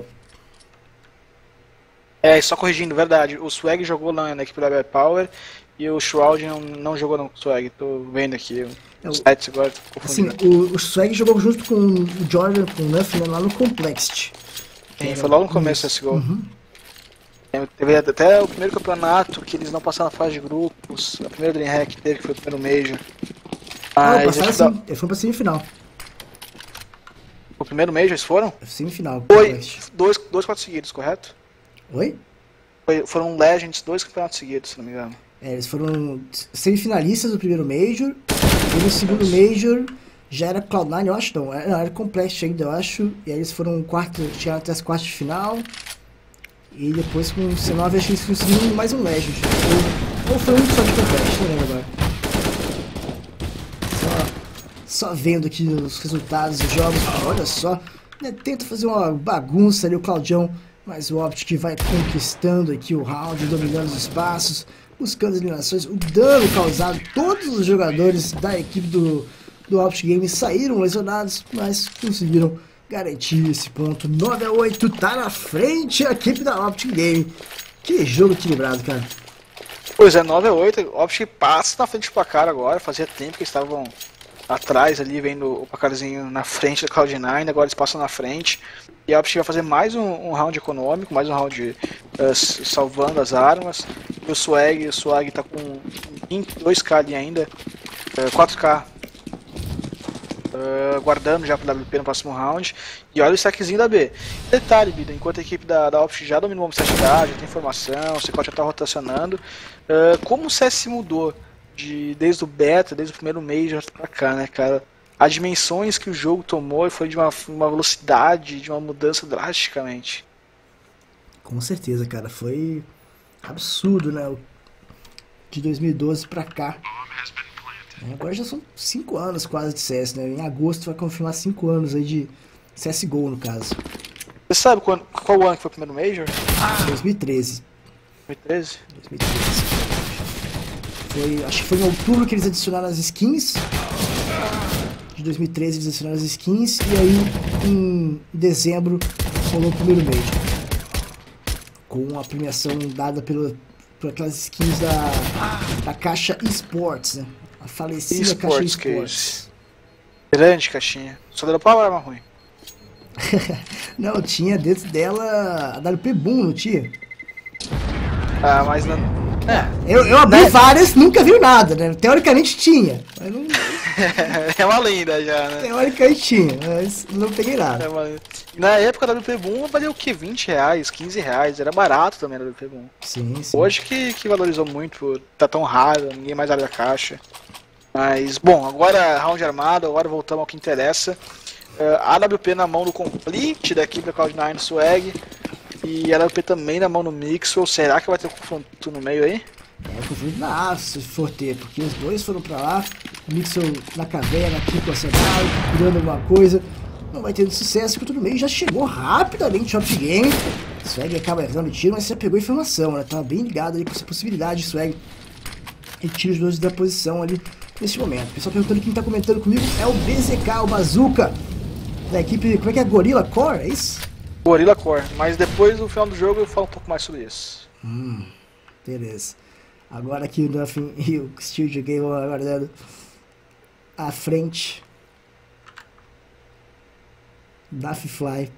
Só corrigindo, verdade, o Swag jogou na equipe da Bad Power, e o Shroud não jogou no Swag, tô vendo aqui os sites agora, tô confundindo. Assim, o Swag jogou junto com o Jordan, com o Nuff, lá no Complexity. Sim, foi logo no começo desse gol. Uhum. Teve até o primeiro campeonato que eles não passaram na fase de grupos, a primeira Dreamhack que teve, que foi o primeiro Major. Mas eles foram pra semifinal. O primeiro Major eles foram? Semifinal. Foi 2 4 seguidos, correto? Oi? Foram Legends 2 campeonatos seguidos, se não me engano. Eles foram semifinalistas do primeiro Major, e no segundo Major já era Cloud9, eu acho, não, era Complexity ainda, eu acho, e aí eles foram chegaram até as quartas de final, e depois com o C9 acho que eles conseguiram mais um Legend, ou foi um só de Complexity, não lembro agora. Só vendo aqui os resultados dos jogos, olha só, né, tenta fazer uma bagunça ali o Claudião, mas o Optic vai conquistando aqui o round, dominando os espaços, buscando as eliminações, o dano causado, todos os jogadores da equipe do Optic Game saíram lesionados, mas conseguiram garantir esse ponto. 9-8, tá na frente a equipe da Optic Game. Que jogo equilibrado, cara. Pois é, 9-8, o Optic passa na frente do placar agora, fazia tempo que estavam atrás ali, vendo o placarzinho na frente da Cloud9, agora eles passam na frente. E a Optic vai fazer mais um round econômico, mais um round salvando as armas. E o Swag tá com 2k ali ainda, 4k guardando já pro WP no próximo round. E olha o stackzinho da B. Detalhe, Bida, enquanto a equipe da Optic já dominou o set A, já tem informação, o C4 já tá rotacionando. Como o CS mudou desde o beta, desde o primeiro Major pra cá, né, cara? As dimensões que o jogo tomou foi de uma velocidade, de uma mudança drasticamente. Com certeza, cara. Foi absurdo, né? De 2012 pra cá. Agora já são 5 anos quase de CS, né? Em agosto vai confirmar 5 anos aí de CSGO, no caso. Você sabe qual ano que foi o primeiro Major? 2013. 2013? 2013. Acho que foi em outubro que eles adicionaram as skins. De 2013 eles adicionaram as skins. E aí em dezembro rolou o primeiro Major. Com a premiação dada por aquelas skins da caixa eSports, né? A falecida caixa eSports. Grande caixinha. Só deu pra arma ruim. Não, tinha dentro dela a WP Boom, não tinha? Ah, mas não... Eu abri várias, nunca vi nada, né? Teoricamente tinha, mas não... É uma lenda já, né? Teoricamente tinha, mas não peguei nada. Na época a WP Boom valia o quê? 20 reais, 15 reais, era barato também a WP Boom. Sim. Hoje que valorizou muito, tá tão raro, ninguém mais abre a caixa. Mas, bom, agora round armado, agora voltamos ao que interessa. AWP na mão do Complete da equipe da Cloud9 Swag. E AWP também na mão do Mixwell. Será que vai ter um confronto no meio aí? Confronto na A, se for ter, porque os dois foram pra lá. O Mixwell na caverna, aqui com a cenário, procurando alguma coisa. Não vai tendo sucesso, porque no meio já chegou rapidamente o Optigame. Swag acaba errando o tiro, mas já pegou informação, né? Tava bem ligado ali com essa possibilidade de Swag. E tira os dois da posição ali nesse momento. O pessoal perguntando quem tá comentando comigo é o BZK, o Bazooka. Da equipe, como é que é? Gorilla Core, é isso? Gorilla Core, mas depois no final do jogo eu falo um pouco mais sobre isso. Beleza. Agora aqui o Nothing e o Studio Game vão aguardando à frente. Daffy Fly.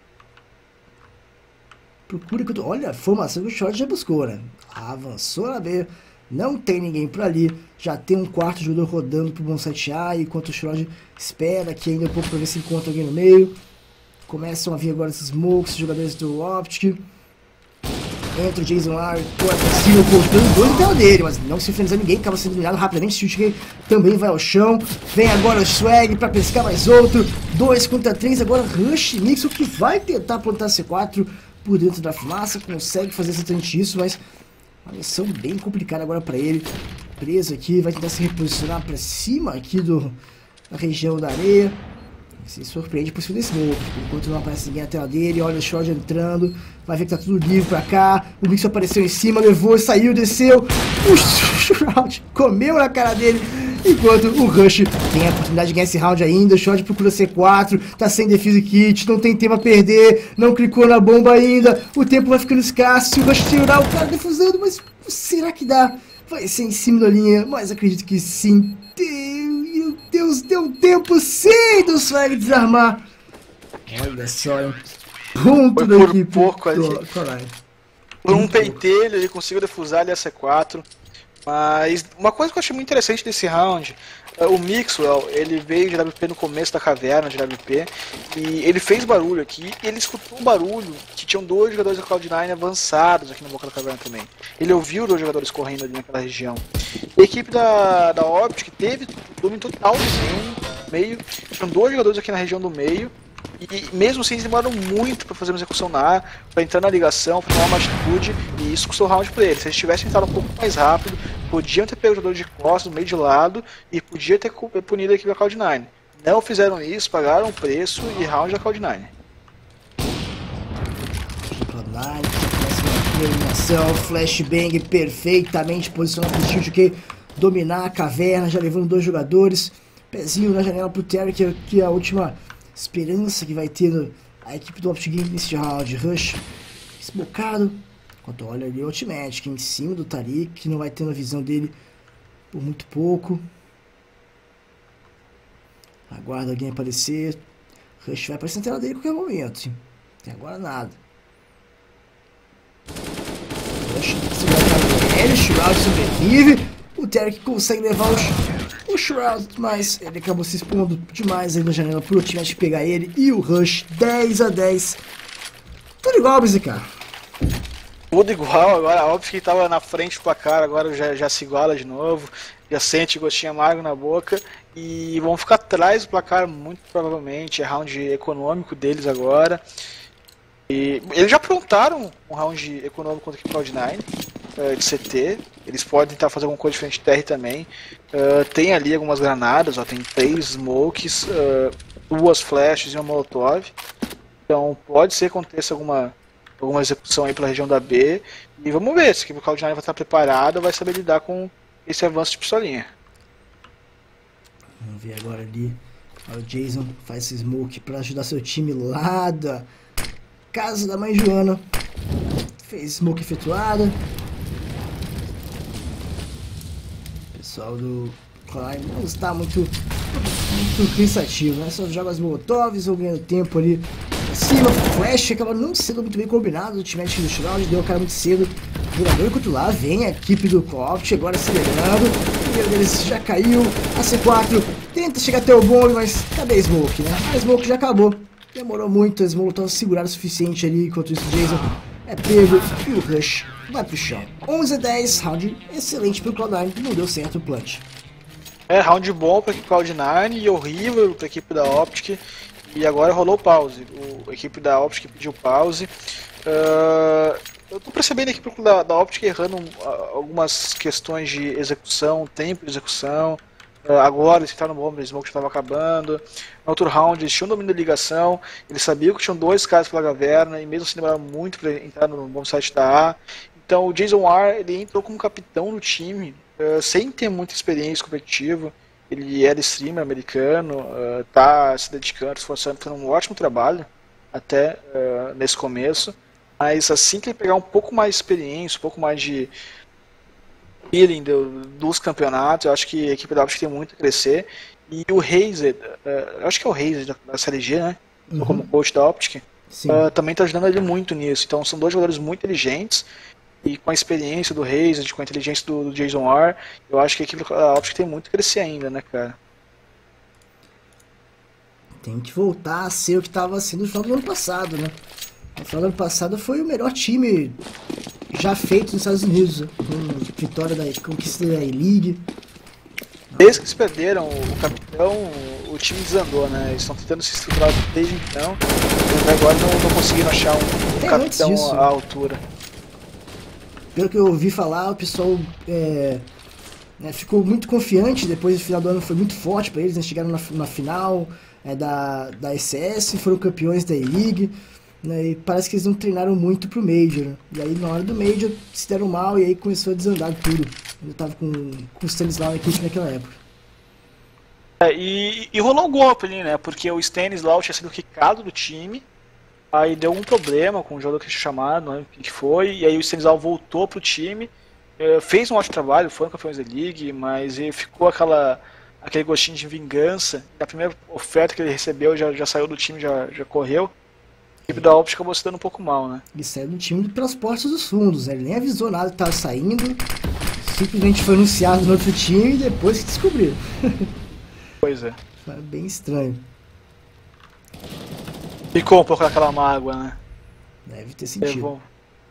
Procura que eu tô... Olha a formação que o Short já buscou, né? Avançou na B. Não tem ninguém por ali. Já tem um quarto jogador rodando pro Bonsai A. Enquanto o Shroud espera aqui ainda um pouco pra ver se encontra alguém no meio. Começam a vir agora esses smokes, jogadores do Optic. Entra o Jason Larry, possível cortando dois na tela dele, mas não se finaliza ninguém, acaba sendo eliminado rapidamente. O também vai ao chão. Vem agora o Swag pra pescar mais outro. 2 contra 3, agora Rush Mixo que vai tentar plantar C4 por dentro da fumaça. Consegue fazer exatamente isso, mas uma missão bem complicada agora pra ele. Preso aqui, vai tentar se reposicionar pra cima aqui da região da areia. Se surpreende por cima desse smoke. Enquanto não aparece ninguém na tela dele, olha o Shroud entrando. Vai ver que tá tudo livre pra cá. O Mixo apareceu em cima, levou, saiu, desceu. O Shroud comeu na cara dele. Enquanto o Rush tem a oportunidade de ganhar esse round ainda. O Shroud procura C4, tá sem defuse kit, não tem tempo a perder. Não clicou na bomba ainda. O tempo vai ficando escasso. Se o Rush tirar, o cara defusando, mas será que dá? Vai ser em cima da linha, mas acredito que sim. Meu Deus, deu tempo sim do Swag desarmar. Olha só, hein? Ponto da equipe. Pouco ali. Por um pentelho ele conseguiu defusar ali a C4. Mas uma coisa que eu achei muito interessante desse round, o Mixwell, ele veio de WP no começo da caverna de WP e ele fez barulho aqui e ele escutou um barulho que tinham 2 jogadores da Cloud9 avançados aqui na boca da caverna também. Ele ouviu 2 jogadores correndo ali naquela região. A equipe da Optic teve domínio total do meio, tinham 2 jogadores aqui na região do meio. E mesmo assim eles demoraram muito para fazer uma execução na A, para entrar na ligação, para tomar uma atitude, e isso custou round para eles. Se eles tivessem entrado um pouco mais rápido, podiam ter pego o jogador de costas, no meio de lado, e podia ter punido a equipe da Cloud9. Não fizeram isso, pagaram o preço e round da Cloud9. Cloud9, eliminação, flashbang perfeitamente posicionado para o Shield que dominar a caverna, já levando 2 jogadores. Pezinho na janela pro Terry, que é a última esperança que vai ter a equipe do Optigame nesse round. Rush esbocado, enquanto olha ali o Ultimate em cima do Tariq, que não vai ter a visão dele por muito pouco. Aguarda alguém aparecer. Rush vai aparecer na tela dele a qualquer momento. Até agora nada. Rush ele, Shroud sobrevive. O Terry consegue levar o Shroud, mas ele acabou se expondo demais aí na janela pro Ultimate pegar ele. E o Rush 10-10. Tudo igual, BZK. Tudo igual, agora óbvio que tava na frente do placar, agora já se iguala de novo. já sente gostinho amargo na boca e vão ficar atrás do placar muito provavelmente. É round econômico deles agora. E eles já aprontaram um round econômico contra a Cloud9 de CT. Eles podem tentar fazer alguma coisa diferente de TR também. Tem ali algumas granadas, ó, tem 3 smokes, 2 flashes e uma molotov. Então pode ser que aconteça alguma execução aí pela região da B. E vamos ver se o Cloud9 vai estar preparado, vai saber lidar com esse avanço de pistolinha. Vamos ver agora ali. O Jason faz esse smoke para ajudar seu time lá da casa da mãe Joana. Fez smoke efetuada. O pessoal do Cloud9 não está muito cansativo, né? Só joga as molotovs, vão ganhando tempo ali acima. Flash acaba não sendo muito bem combinado. O time do Shroud deu a cara muito cedo. Jogador enquanto lá vem a equipe do Copt agora acelerando. O primeiro deles já caiu. A C4 tenta chegar até o bomb, mas cadê a Smoke, né? A Smoke já acabou. Demorou muito, a Smoke estava segurada o suficiente ali. Enquanto isso, o Jason é pego e o Rush vai pro chão. 11-10, round excelente pro Cloud9, não deu certo o plant. Round bom pra equipe Cloud9 e horrível pra equipe da Optic. E agora rolou pause. A equipe da Optic pediu pause. Eu tô percebendo a equipe da Optic errando algumas questões de execução, tempo de execução. Agora eles entraram no bomb, o smoke já estava acabando. No outro round eles tinham domínio da ligação. Eles sabiam que tinham 2 caras pela caverna e mesmo assim demoraram muito para entrar no bomb site da A. Então o Jason R ele entrou como capitão no time, sem ter muita experiência competitiva. Ele era streamer americano, tá se dedicando, se esforçando, fazendo um ótimo trabalho até nesse começo. Mas assim que ele pegar um pouco mais de experiência, um pouco mais de feeling dos campeonatos, eu acho que a equipe da Optic tem muito a crescer. E o Razer, eu acho que é o Razer da série G, né? Uhum. Como coach da Optic, também está ajudando ele muito nisso. Então são 2 jogadores muito inteligentes. E com a experiência do Razer, com a inteligência do Jason R, eu acho que a equipe da Optic tem muito a crescer ainda, né, cara? Tem que voltar a ser o que estava sendo no final do ano passado, né? No final do ano passado foi o melhor time já feito nos Estados Unidos, com vitória da conquista da E-League. Desde que eles perderam o capitão, o time desandou, né? Eles estão tentando se estruturar desde então, e agora não conseguiram achar um capitão à altura. Pelo que eu ouvi falar, o pessoal ficou muito confiante. Depois do final do ano foi muito forte para eles, né? Chegaram na final da ECS, foram campeões da E-League, né? E parece que eles não treinaram muito pro Major. E aí na hora do Major se deram mal e aí começou a desandar tudo. Eu tava com o Stanislau na equipe naquela época. E rolou um golpe ali, né? Porque o Stanislau tinha sido quicado do time. Aí deu um problema com o jogador que tinha chamado, não lembro o que foi, e aí o Stanislau voltou pro time, fez um ótimo trabalho, foi no Campeões da League, mas ficou aquele gostinho de vingança. A primeira oferta que ele recebeu já saiu do time, já correu. A equipe da Optic acabou se dando um pouco mal, né? Ele saiu do time pelas portas dos fundos, né? Ele nem avisou nada que tava saindo, simplesmente foi anunciado no outro time e depois que descobriu. Pois é. Foi bem estranho. Ficou um pouco daquela mágoa, né? Deve ter sentido.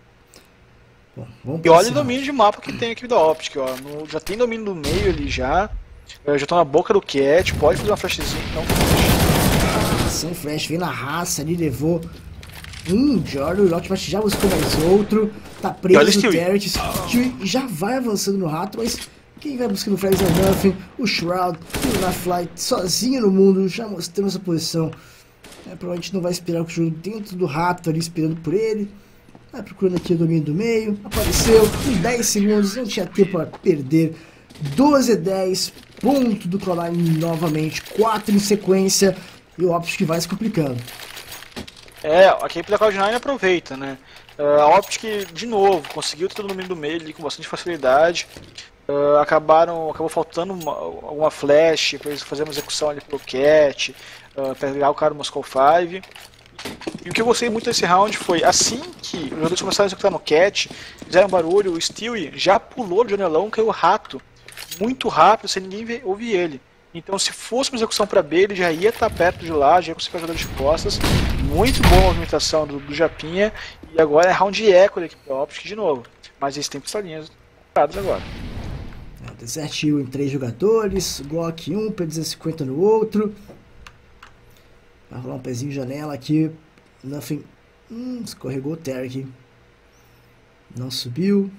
E olha o domínio de mapa que tem aqui da Optic, ó. Já tem domínio do meio ali já. Já estão na boca do Cat, pode fazer uma flashzinha então. Sem flash, veio na raça ali, levou um Jordan, o Lockbart já buscou mais outro. Tá preso no Terret, já vai avançando no rato, mas quem vai buscando o Flash é o Nothing, o Shroud e o Naflight sozinho no mundo, já mostrando essa posição. Provavelmente não vai esperar o jogo dentro do rato ali, esperando por ele. Vai procurando aqui o domínio do meio. Apareceu em 10 segundos, não tinha tempo para perder. 12-10, ponto do Cloud9 novamente, 4 em sequência. E o Optic vai se complicando. A equipe da Cloud9 aproveita, né? A Optic, de novo, conseguiu ter o domínio do meio ali com bastante facilidade. Acabou faltando alguma flash para eles fazerem uma execução ali pelo Cat, pegar o cara do Moscow 5. E o que eu gostei muito desse round foi, assim que os jogadores começaram a executar no Cat, fizeram barulho, o Stewie já pulou do janelão, caiu rato, muito rápido, sem ninguém ouvir ele. Então se fosse uma execução para B, ele já ia estar perto de lá, já ia conseguir ajudar de costas. Muito boa a movimentação do Japinha, e agora é round eco da equipe da Optic de novo. Mas eles têm pistolinhas compradas agora. Desert Eagle em 3 jogadores, Glock 1, P250 no outro. Vai rolar um pezinho de janela aqui. Nothing. Escorregou o Tarek. Não subiu.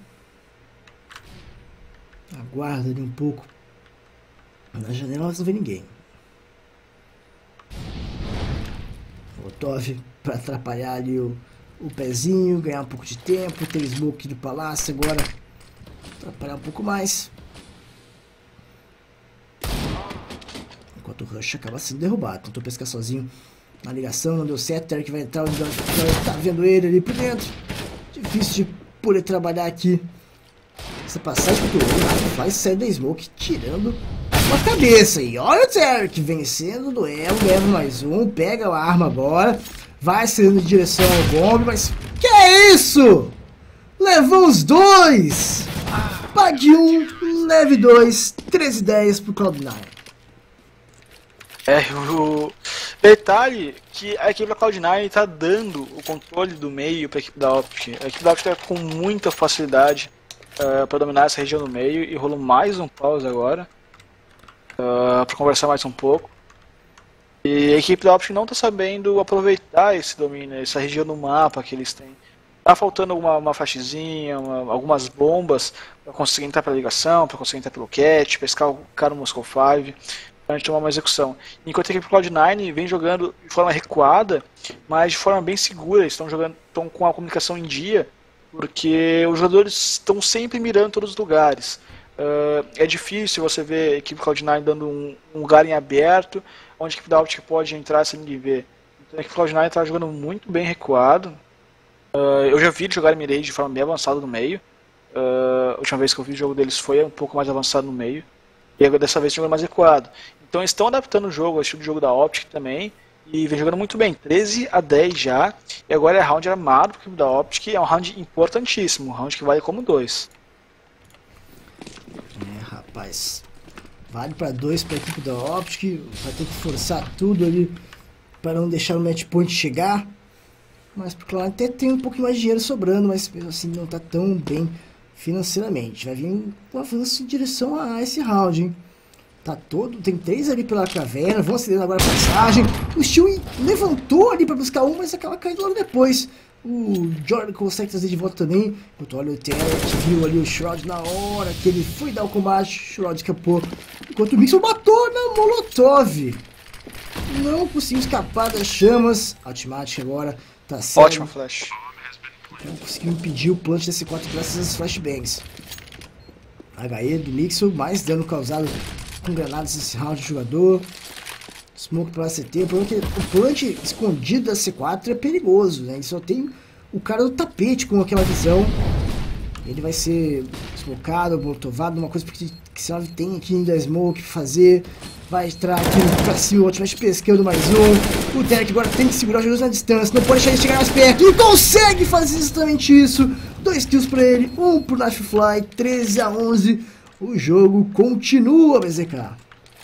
Aguarda ali um pouco. Na janela não vê ninguém. Molotov para atrapalhar ali o pezinho, ganhar um pouco de tempo. Tem smoke do palácio agora. Atrapalhar um pouco mais. Enquanto o Rush acaba sendo derrubado. Tentou pescar sozinho na ligação, não deu certo. Tarek vai entrar, tá vendo ele ali por dentro. Difícil de poder trabalhar aqui. Essa passagem que o faz sair da smoke, tirando a cabeça. E olha o Tarek vencendo o duelo, leva mais um, pega a arma agora, vai saindo em direção ao bombe, mas que é isso? Levou os dois! Pague 1, leve 2, 13-10 pro Cloud9. O detalhe que a equipe da Cloud9 está dando o controle do meio para a equipe da Optic. A equipe da Optic está com muita facilidade para dominar essa região do meio, e rolou mais um pause agora para conversar mais um pouco. E a equipe da Optic não está sabendo aproveitar esse domínio, essa região do mapa que eles têm. Tá faltando uma flashzinha, algumas bombas para conseguir entrar pela ligação, para conseguir entrar pelo cat, pescar o cara no Moscow 5, para a gente tomar uma execução. Enquanto a equipe Cloud9 vem jogando de forma recuada, mas de forma bem segura, estão com a comunicação em dia, porque os jogadores estão sempre mirando todos os lugares. É difícil você ver a equipe Cloud9 dando um lugar em aberto, onde a equipe da Optic pode entrar sem ninguém ver. Então a equipe Cloud9 está jogando muito bem recuado. Eu já vi eles jogarem Mirage de forma bem avançada no meio. A última vez que eu vi o jogo deles foi um pouco mais avançado no meio. E agora dessa vez jogando mais recuado. Então eles estão adaptando o jogo ao estilo de jogo da Optic também. E vem jogando muito bem, 13-10 já. E agora é round armado para o time da Optic. É um round importantíssimo, um round que vale como 2. Rapaz, vale para 2 para a equipe da Optic. Vai ter que forçar tudo ali para não deixar o match point chegar. Mas pro Cloud até tem um pouquinho mais de dinheiro sobrando, mas mesmo assim não tá tão bem financeiramente. Vai vir um avanço em direção a esse round, hein? Tá todo, tem 3 ali pela caverna, vão acendendo agora a passagem. O Stewie levantou ali para buscar um, mas acaba caindo logo depois. O Jordan consegue trazer de volta também. Enquanto olha o Terry, viu ali o Shroud na hora que ele foi dar o combate, o Shroud escapou. Enquanto o Mixon matou na Molotov. Não conseguiu escapar das chamas. Automática agora. Tá certo. Ótima flash. Não conseguiu impedir o plant desse 4 graças às flashbangs. HE do Mixel, mais dano causado com granadas nesse round de jogador. Smoke pela CT. O problema é que o plant escondido da C4 é perigoso, né? Ele só tem o cara do tapete com aquela visão. Ele vai ser smokado, molotovado, uma coisa que se tem aqui ainda smoke pra fazer. Vai entrar aqui pra cima, o Ultimate pescando mais um. O Derek agora tem que segurar os jogadores na distância, não pode deixar ele chegar mais perto. E consegue fazer exatamente isso. 2 kills pra ele, 1 pro Knifefly, 13-11. O jogo continua, BZK.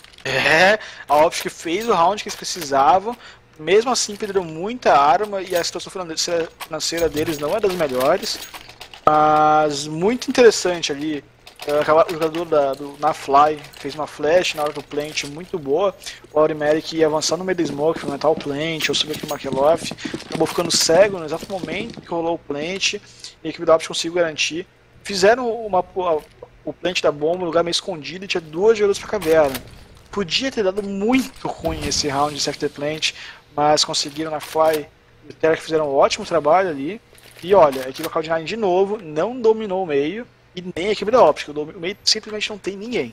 A Optic fez o round que eles precisavam. Mesmo assim perderam muita arma e a situação financeira deles não é das melhores. Mas muito interessante ali. O jogador do Knifefly fez uma flash na hora do plant muito boa. O Aurimatic ia avançar no meio do smoke para aumentar o plant, ou subir aqui no Makeloff. Acabou ficando cego no exato momento que rolou o plant. E a equipe da Optic conseguiu garantir. Fizeram o plant da bomba no lugar meio escondido e tinha 2 jogadores para caverna. Podia ter dado muito ruim esse round de Sector Plant, mas conseguiram na Fly e o Terek fizeram um ótimo trabalho ali. E olha, a equipe da Cloud9 de novo não dominou o meio e nem a equipe da Optic. O meio simplesmente não tem ninguém.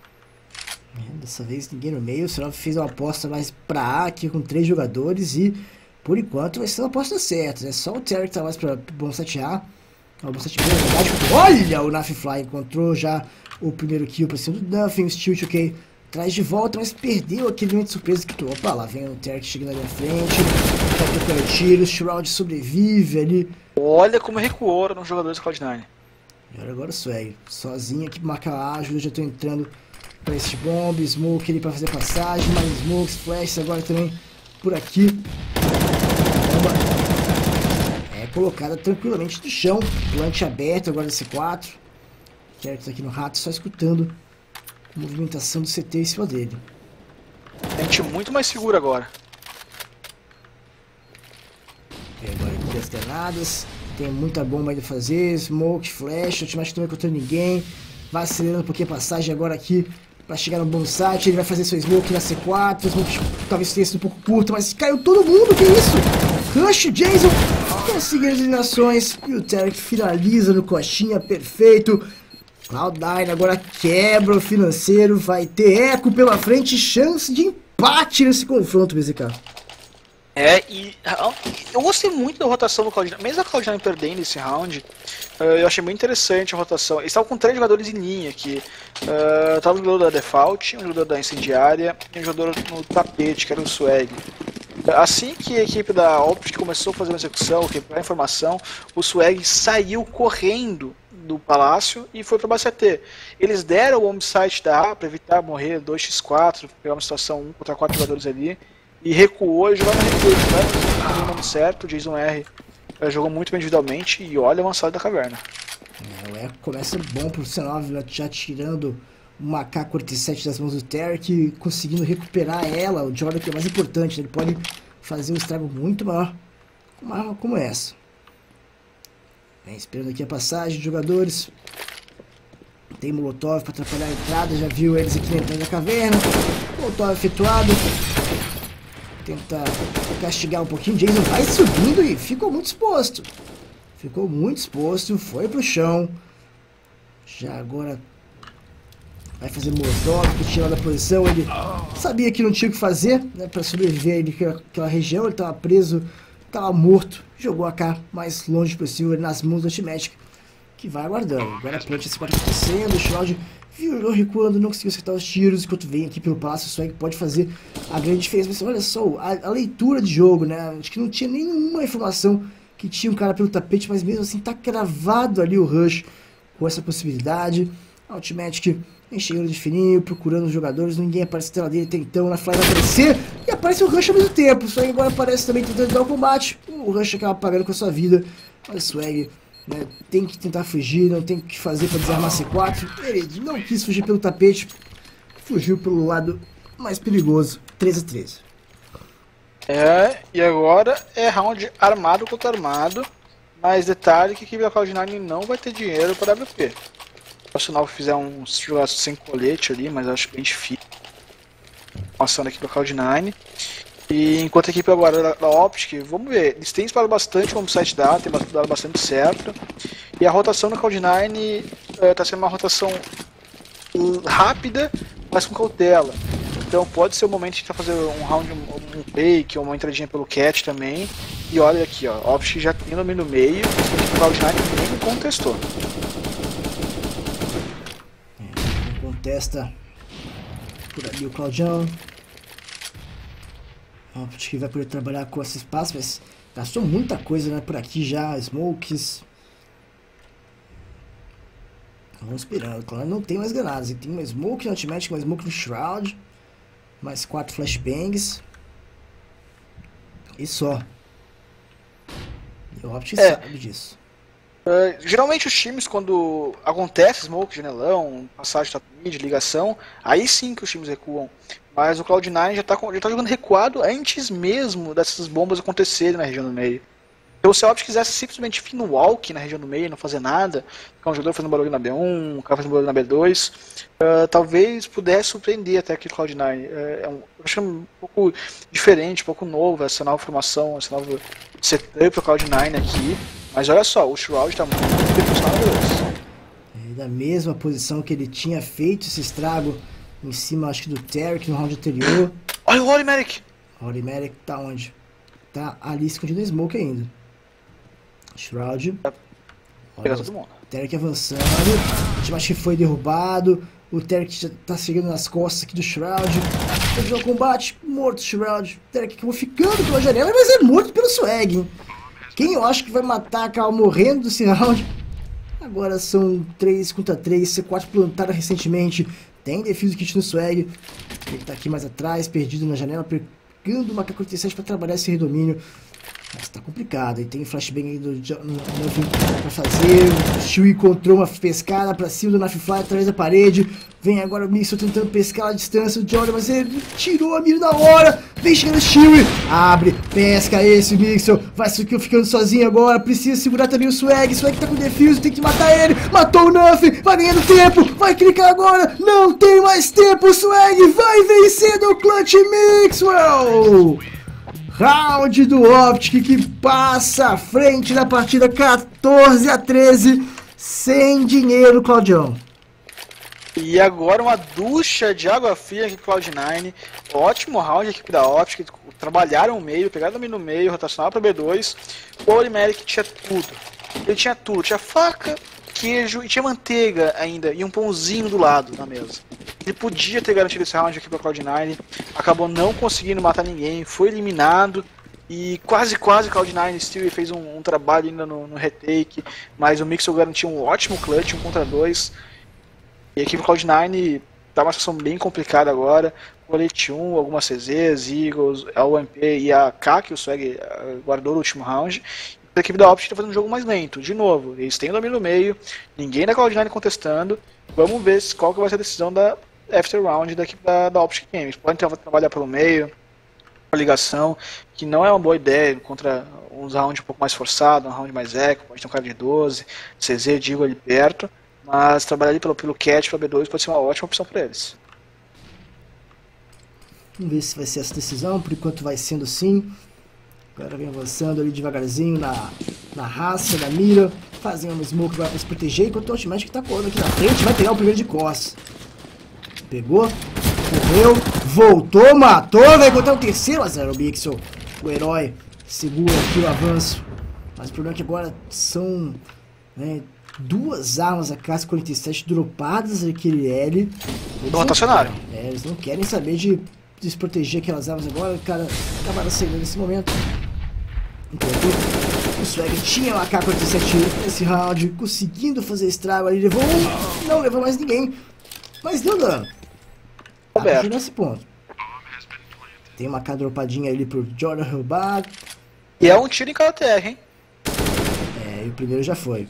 Dessa vez ninguém no meio, o Serov fez uma aposta mais pra A aqui com 3 jogadores e por enquanto vai ser uma aposta certa. É só o Terek que tá mais pra bom 7A. O bom 7B, na verdade. Olha, o Knifefly encontrou já o primeiro kill pra cima do Nothing, o Stilt, ok. Traz de volta, mas perdeu aquele momento de surpresa que tu. Opa, lá vem o Terek chegando ali na frente. Tá trocando tiros, Shroud sobrevive ali. Olha como recuou nos jogadores do Cloud9. E olha agora o Swag, sozinho aqui pra marcar a ajuda, já tô entrando pra esse bomb, smoke ali pra fazer passagem, mais smokes, flashes agora também por aqui. Caramba. É colocada tranquilamente no chão, plant aberto agora esse 4. Terek tá aqui no rato só escutando movimentação do CT em cima dele. A gente muito mais seguro agora. E agora aqui as granadas. Tem muita bomba aí de fazer. Smoke, flash. O Ultimate não vai encontrando ninguém. Vai acelerando um pouquinho a passagem agora aqui para chegar no bom site. Ele vai fazer seu smoke na C4. O smoke talvez tenha sido um pouco curto, mas caiu todo mundo. Que isso? Rush, Jason conseguiu as eliminações. E o Tarek finaliza no coxinha. Perfeito. Cloud9 agora quebra o financeiro. Vai ter eco pela frente. Chance de empate nesse confronto, BZK. E eu gostei muito da rotação do Cloud9. Mesmo a Cloud9 perdendo esse round, eu achei muito interessante a rotação. Eles estavam com 3 jogadores em linha aqui. Tava um jogador da Default, um jogador da Incendiária e um jogador no tapete, que era o Swag. Assim que a equipe da Optic começou a fazer uma execução, recuperar a informação, o Swag saiu correndo do palácio e foi para base CT. Eles deram o home site da A para evitar morrer 2x4, pegar uma situação 1 contra 4 jogadores ali. E recuou e jogou no recuo, né? No nome certo, o Jason R jogou muito bem individualmente e olha o avançado da caverna. O eco começa bom pro C9, já tirando uma AK-47 das mãos do Tarek, conseguindo recuperar ela, o Jordan, que é mais importante, ele pode fazer um estrago muito maior com uma arma como essa. Vem esperando aqui a passagem de jogadores. Tem Molotov para atrapalhar a entrada, já viu eles aqui na entrada da caverna. Molotov efetuado. Tenta castigar um pouquinho. Jason vai subindo e ficou muito exposto. Ficou muito exposto. Foi pro chão. Já agora vai fazer Molotov, que tirou da posição. Ele sabia que não tinha o que fazer, né, para sobreviver ali naquela região. Ele estava preso, estava morto. Jogou a AK mais longe possível nas mãos do Ultimatic, que vai aguardando. Agora a plancha se acontecendo. O Shroud virou recuando, não conseguiu acertar os tiros. Enquanto vem aqui pelo palácio, o Swag pode fazer a grande diferença. Mas olha só, a leitura de jogo, né? Acho que não tinha nenhuma informação que tinha um cara pelo tapete, mas mesmo assim tá cravado ali o Rush com essa possibilidade. A Ultimatic enchendo de fininho, procurando os jogadores. Ninguém aparece na tela dele, tentando na Fly vai aparecer. E aparece o Rush ao mesmo tempo. O Swag agora aparece também tentando dar o combate. O Rush acaba pagando com a sua vida. Mas o Swag, né, tem que tentar fugir, não tem o que fazer para desarmar C4. Ele não quis fugir pelo tapete, fugiu pelo lado mais perigoso. 13-13. E agora é round armado contra armado. Mas detalhe que a equipe da Cloud9 não vai ter dinheiro para WP. Se o Nova fizer um jogador sem colete ali, mas eu acho bem difícil. Passando aqui para Cloud9. E enquanto a equipe agora da Optic, vamos ver, eles têm explorado bastante o home site da, tem dado bastante certo. E a rotação da Cloud9 está sendo uma rotação rápida, mas com cautela. Então pode ser o momento de tentar fazer um round, um fake, uma entradinha pelo cat também. E olha aqui, ó, Optic já tem no meio, o Cloud9 nem contestou. Não contesta por ali o Claudião. Optic vai poder trabalhar com esse espaço, mas gastou muita coisa, né, por aqui já, smokes. Vamos esperando, claro, não tem mais granadas, tem uma smoke no Ultimatic, uma smoke no Shroud, mais 4 flashbangs e só. E o Optic sabe disso. Geralmente os times, quando acontece smoke, janelão, passagem top mid, ligação, aí sim que os times recuam. Mas o Cloud9 já tá jogando recuado antes mesmo dessas bombas acontecerem na região do meio. Então se a Optic quisesse simplesmente fim no walk na região do meio, não fazer nada, ficar um jogador fazendo barulho na B1, um cara fazendo barulho na B2, talvez pudesse surpreender até aqui o Cloud9. Eu acho um pouco diferente, um pouco novo essa nova formação, esse novo setup pro Cloud9 aqui. Mas olha só, o Shroud tá muito bem. Da mesma posição que ele tinha feito esse estrago em cima, acho que do Tarek no round anterior. Olha o Automatic! O Automatic tá onde? Tá ali escondido no smoke ainda. Shroud. Pega todo mundo. Tarek avançando. O time acho que foi derrubado. O Tarek já tá chegando nas costas aqui do Shroud. Terminou o combate. Morto o Shroud. O Tarek acabou ficando pela janela, mas é morto pelo Swag, hein? Quem eu acho que vai matar acaba morrendo desse round. Agora são 3 contra 3. C4 plantaram recentemente. Tem defuse kit no Swag. Ele tá aqui mais atrás, perdido na janela, pegando uma AK-47 para trabalhar esse redomínio. Mas tá complicado, aí tem o flashbang aí do Nuffy pra fazer, o Stewie encontrou uma pescada pra cima do Nafifly através da parede, vem agora o Mixel tentando pescar a distância do Jordan, mas ele tirou a mira na hora, vem chegando o Stewie, abre, pesca esse Mixel, vai ficando sozinho agora, precisa segurar também o Swag tá com defuse, tem que matar ele, matou o Nuffy, vai ganhando tempo, vai clicar agora, não tem mais tempo, o Swag vai vencendo o Clutch Mixwell! Round do Optic que passa à frente na partida 14-13, sem dinheiro, Claudião. E agora uma ducha de água fria aqui pro Cloud9. Ótimo round a equipe da Optic, trabalharam o meio, pegaram o meio no meio, rotacionaram para B2. O Aurimatic tinha tudo. Ele tinha tudo, tinha faca, queijo e tinha manteiga ainda, e um pãozinho do lado na mesa. Ele podia ter garantido esse round aqui para Cloud9, acabou não conseguindo matar ninguém, foi eliminado. E quase o Cloud9 Stewie fez um trabalho ainda no retake, mas o Mixel garantiu um ótimo clutch, 1 contra 2. E a equipe Cloud9 tá numa situação bem complicada agora. Colete 1, algumas CZs, Eagles, a UMP e a K, que o Swag guardou no último round. A equipe da Optic tá fazendo um jogo mais lento, de novo. Eles têm o domínio no meio, ninguém da Cloud9 contestando. Vamos ver qual que vai ser a decisão da after round da equipe da Optic Games. Podem trabalhar pelo meio, a ligação, que não é uma boa ideia contra uns rounds um pouco mais forçados, um round mais eco, pode ter um cara de 12, CZ, Digo ali perto. Mas trabalhar ali pelo Cat para B2 pode ser uma ótima opção para eles. Vamos ver se vai ser essa decisão, por enquanto vai sendo sim. Agora vem avançando ali devagarzinho na raça, na mira, fazendo uma smoke para se proteger, enquanto o Ultimate que tá correndo aqui na frente vai pegar o primeiro de costas. Pegou, correu, voltou, matou, vai encontrar o terceiro a 0. O Mixel, o herói, segura aqui o avanço. Mas o problema é que agora são... né, 2 armas AK-47 dropadas naquele L. Do rotacionário. Eles não querem saber de desproteger aquelas armas agora, cara, acabaram saindo nesse momento. Enquanto o Swag tinha o AK-47 nesse round, conseguindo fazer estrago ali, levou um, não levou mais ninguém, mas deu dano. Tá nesse ponto. Tem uma AK dropadinha ali pro Jordan roubado. E é um tiro em cada TR, hein? E o primeiro já foi.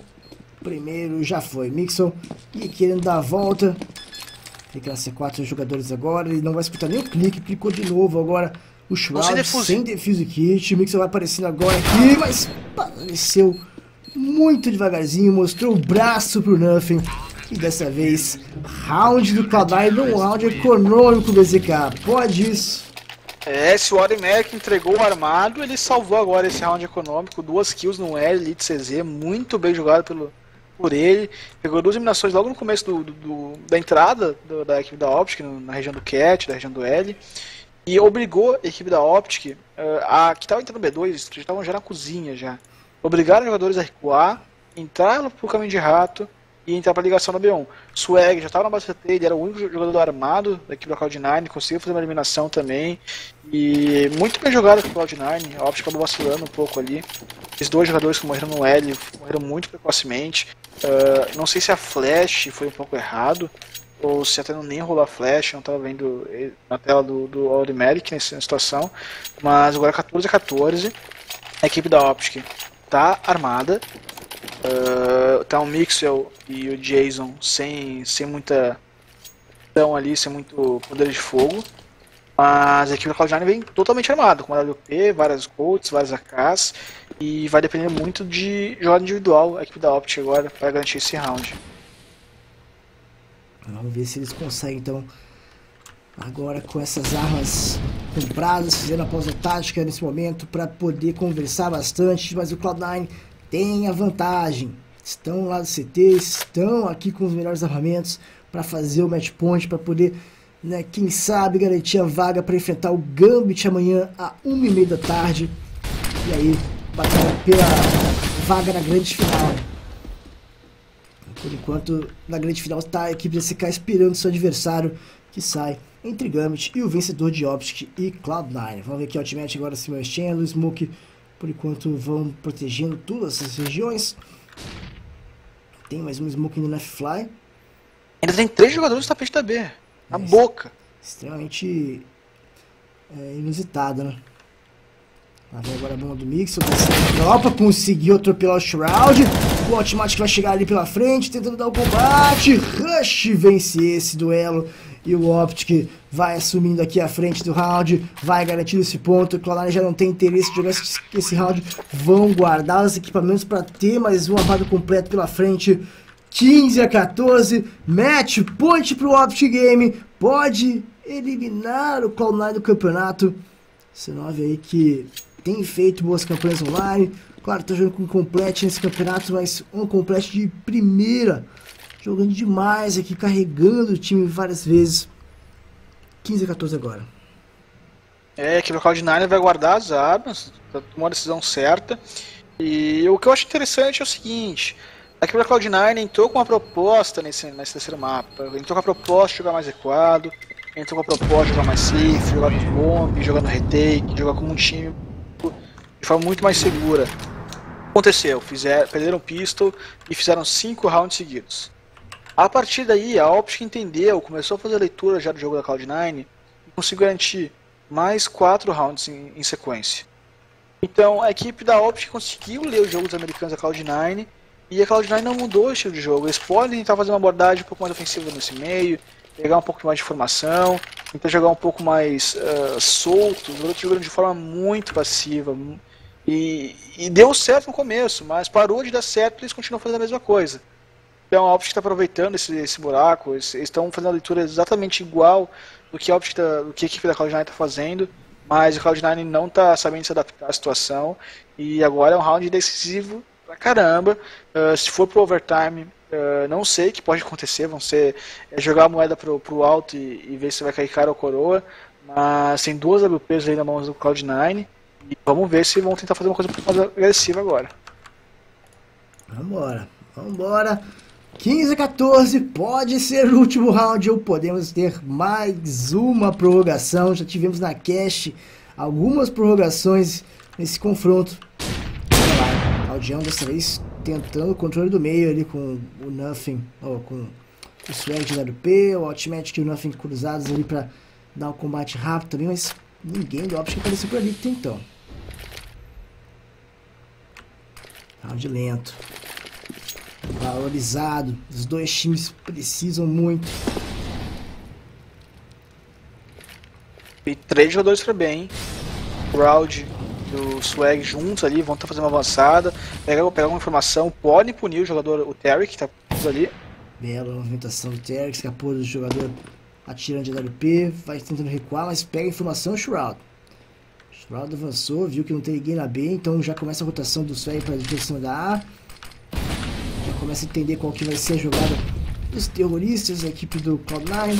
Mixel, e querendo dar a volta. Fica na C4 os jogadores agora, ele não vai escutar nem o clique, clicou de novo agora o Shroud sem defuse kit. O Mixel vai aparecendo agora aqui, mas apareceu muito devagarzinho, mostrou o braço pro Nuffy. E dessa vez, round do Cloud9, num round econômico do BZK. Pode isso. Se o Aurimatic entregou o armado, ele salvou agora esse round econômico. 2 kills no L, Elite CZ, muito bem jogado por ele. Pegou 2 eliminações logo no começo da entrada da equipe da Optic, na região do Cat, da região do L. E obrigou a equipe da Optic, que estava entrando no B2, já estavam já na cozinha já. Obrigaram os jogadores a recuar, entrar pro caminho de rato e entrar para a ligação da B1. Swag já estava na base CT, ele era o único jogador armado da equipe da Cloud9, conseguiu fazer uma eliminação também. E muito bem jogado com o Cloud9, a Optic acabou vacilando um pouco ali. Os 2 jogadores que morreram no L morreram muito precocemente. Não sei se a flash foi um pouco errado, ou se até não nem rolou a flash, não estava vendo na tela do Aurimatic nessa situação. Mas agora 14-14, a equipe da Optic está armada. Tá o Mixel e o Jason sem muita ali, sem muito poder de fogo, mas a equipe da Cloud9 vem totalmente armada, com AWP, várias Colts, várias AKs, e vai depender muito de jogada individual a equipe da Optic agora para garantir esse round. Vamos ver se eles conseguem então agora com essas armas compradas, fazendo a pausa tática nesse momento para poder conversar bastante, mas o Cloud9 tem a vantagem, estão lá do CT, estão aqui com os melhores armamentos para fazer o match point, para poder, né, quem sabe garantir a vaga para enfrentar o Gambit amanhã às 1h30 da tarde, e aí batalha pela vaga na grande final. Por enquanto, na grande final está a equipe da CK esperando seu adversário, que sai entre Gambit e o vencedor de Optic e Cloud9. Vamos ver aqui o Ultimate agora se mexendo, o Smoke por enquanto vão protegendo todas essas regiões. Tem mais um Smoke no Nafifly. Ainda tem 3 jogadores no tapete da B, na boca. Extremamente inusitado, né? Lá vem agora a bomba do Mixel, tropa, conseguiu atropelar o Shroud. O Automatic vai chegar ali pela frente, tentando dar o combate. Rush vence esse duelo. E o Optic vai assumindo aqui a frente do round, vai garantir esse ponto. O Cloud9 já não tem interesse de jogar esse round. Vão guardar os equipamentos para ter mais um abado completo pela frente. 15-14, match point pro Optic Game. Pode eliminar o Cloud9 do campeonato. C9 aí que tem feito boas campanhas online. Claro, tá jogando com complete nesse campeonato, mas um complete de primeira. Jogando demais aqui, carregando o time várias vezes. 15-14 agora. Que o Cloud9 vai guardar as armas, tomar a decisão certa. E o que eu acho interessante é o seguinte: aqui o Cloud9 entrou com uma proposta nesse terceiro mapa. Entrou com a proposta de jogar mais recuado, entrou com a proposta de jogar mais safe, jogar nos bomb, jogar no retake, jogar como um time de forma muito mais segura. O que aconteceu? Perderam pistol e fizeram 5 rounds seguidos. A partir daí, a Optic entendeu, começou a fazer a leitura já do jogo da Cloud9 e conseguiu garantir mais 4 rounds em sequência. Então, a equipe da Optic conseguiu ler os jogos americanos da Cloud9 e a Cloud9 não mudou o estilo de jogo. Eles podem tentar fazer uma abordagem um pouco mais ofensiva nesse meio, pegar um pouco mais de informação, tentar jogar um pouco mais solto, jogando de forma muito passiva. E deu certo no começo, mas parou de dar certo e eles continuam fazendo a mesma coisa. Então a Optic está aproveitando esse buraco, eles estão fazendo a leitura exatamente igual do que a equipe da Cloud9 está fazendo, mas a Cloud9 não está sabendo se adaptar à situação, e agora é um round decisivo pra caramba. Se for pro overtime, não sei o que pode acontecer, vão ser jogar a moeda pro alto e ver se vai cair cara ou coroa, mas tem 2 WPs aí na mão do Cloud9, e vamos ver se vão tentar fazer uma coisa um pouco mais agressiva agora. Vambora. 15-14, pode ser o último round ou podemos ter mais uma prorrogação. Já tivemos na cache algumas prorrogações nesse confronto. Olha lá, Aldião dessa vez tentando o controle do meio ali com o Nothing, com o Swag de WP, o Automatic e o Nothing cruzados ali pra dar um combate rápido também, mas ninguém do Optic apareceu por ali que tentou. Round lento. Valorizado, os dois times precisam muito. E 3 jogadores para bem. O Round e o Swag juntos ali, vão estar fazendo uma avançada, pegar uma informação, podem punir o jogador, o Terry, que está ali. Bela movimentação do Terry, que escapou do jogador atirando de AWP, vai tentando recuar, mas pega a informação o Shroud. Shroud avançou, viu que não tem ninguém na B, então já começa a rotação do Swag para a direção da A. Começa a entender qual que vai ser a jogada dos terroristas, a equipe do Cloud9.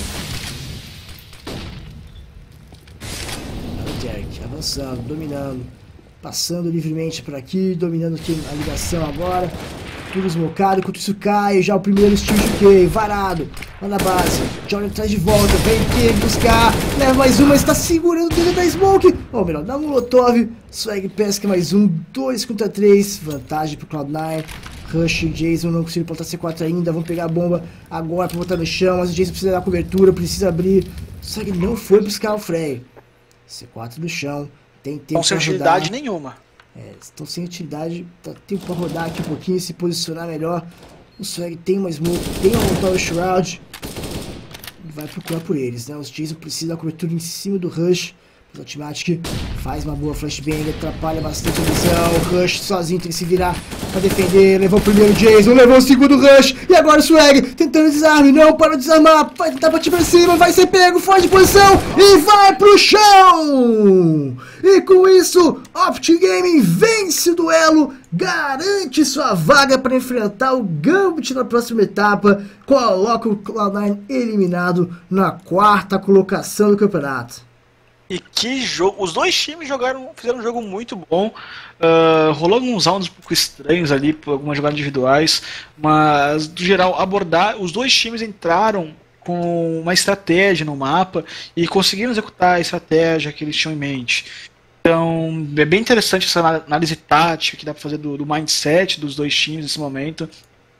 O Derek avançando, dominando, passando livremente por aqui, dominando aqui a ligação agora. Tudo esmocado, enquanto isso cai, já o primeiro Steel GK, varado, lá na base. Johnny traz de volta, vem aqui buscar, leva mais uma, está segurando dentro da Smoke. Ou melhor, dá um Molotov, Swag pesca mais um, 2 contra 3, vantagem pro Cloud9. Rush e Jason não conseguiram plantar C4 ainda, vão pegar a bomba agora pra botar no chão, mas o Jason precisa dar cobertura, precisa abrir, só que ele não foi buscar o Frey. C4 no chão, tem tempo sem utilidade nenhuma. Estão sem utilidade, tá tempo pra rodar aqui um pouquinho, se posicionar melhor. O Swag tem uma smoke, tem uma Molotov Shroud, vai procurar por eles, né? Os Jason precisam da cobertura em cima do Rush. O Automatic faz uma boa flashbang, atrapalha bastante a visão. O Rush sozinho tem que se virar pra defender. Levou o primeiro Jason, levou o segundo Rush. E agora o Swag tentando desarme. Não para de desarmar. Vai tentar partir pra cima. Vai ser pego, fora de posição. E vai pro chão. E com isso, Optic Gaming vence o duelo. Garante sua vaga para enfrentar o Gambit na próxima etapa. Coloca o Cloud9 eliminado na 4ª colocação do campeonato. E que jogo! Os dois times fizeram um jogo muito bom. Rolou alguns rounds um pouco estranhos ali, por algumas jogadas individuais, mas, no geral, os dois times entraram com uma estratégia no mapa e conseguiram executar a estratégia que eles tinham em mente. Então, é bem interessante essa análise tática que dá para fazer do mindset dos dois times nesse momento.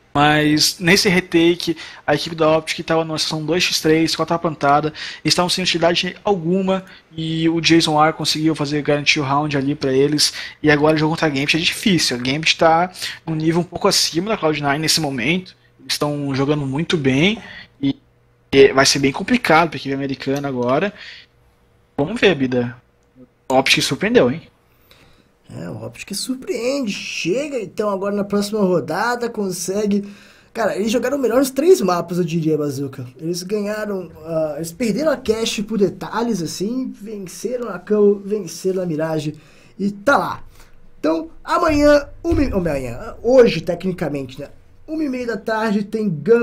Mas nesse retake, a equipe da Optic estava numa situação 2x3, com a tela plantada, eles estavam sem utilidade alguma, e o Jason R conseguiu garantir o round ali para eles, e agora o jogo contra a Gambit é difícil. A Gambit está num nível um pouco acima da Cloud9 nesse momento, eles estão jogando muito bem, e vai ser bem complicado para a equipe americana agora. Vamos ver, Bida. O Optic surpreendeu, hein? O Optic surpreende, chega então agora na próxima rodada, consegue... Cara, eles jogaram melhor nos 3 mapas, eu diria, Bazooka. Eles ganharam, eles perderam a Cash por detalhes, assim, venceram a Cão, venceram a Mirage, e tá lá. Então, hoje, tecnicamente, né, 1h30 da tarde, tem Gun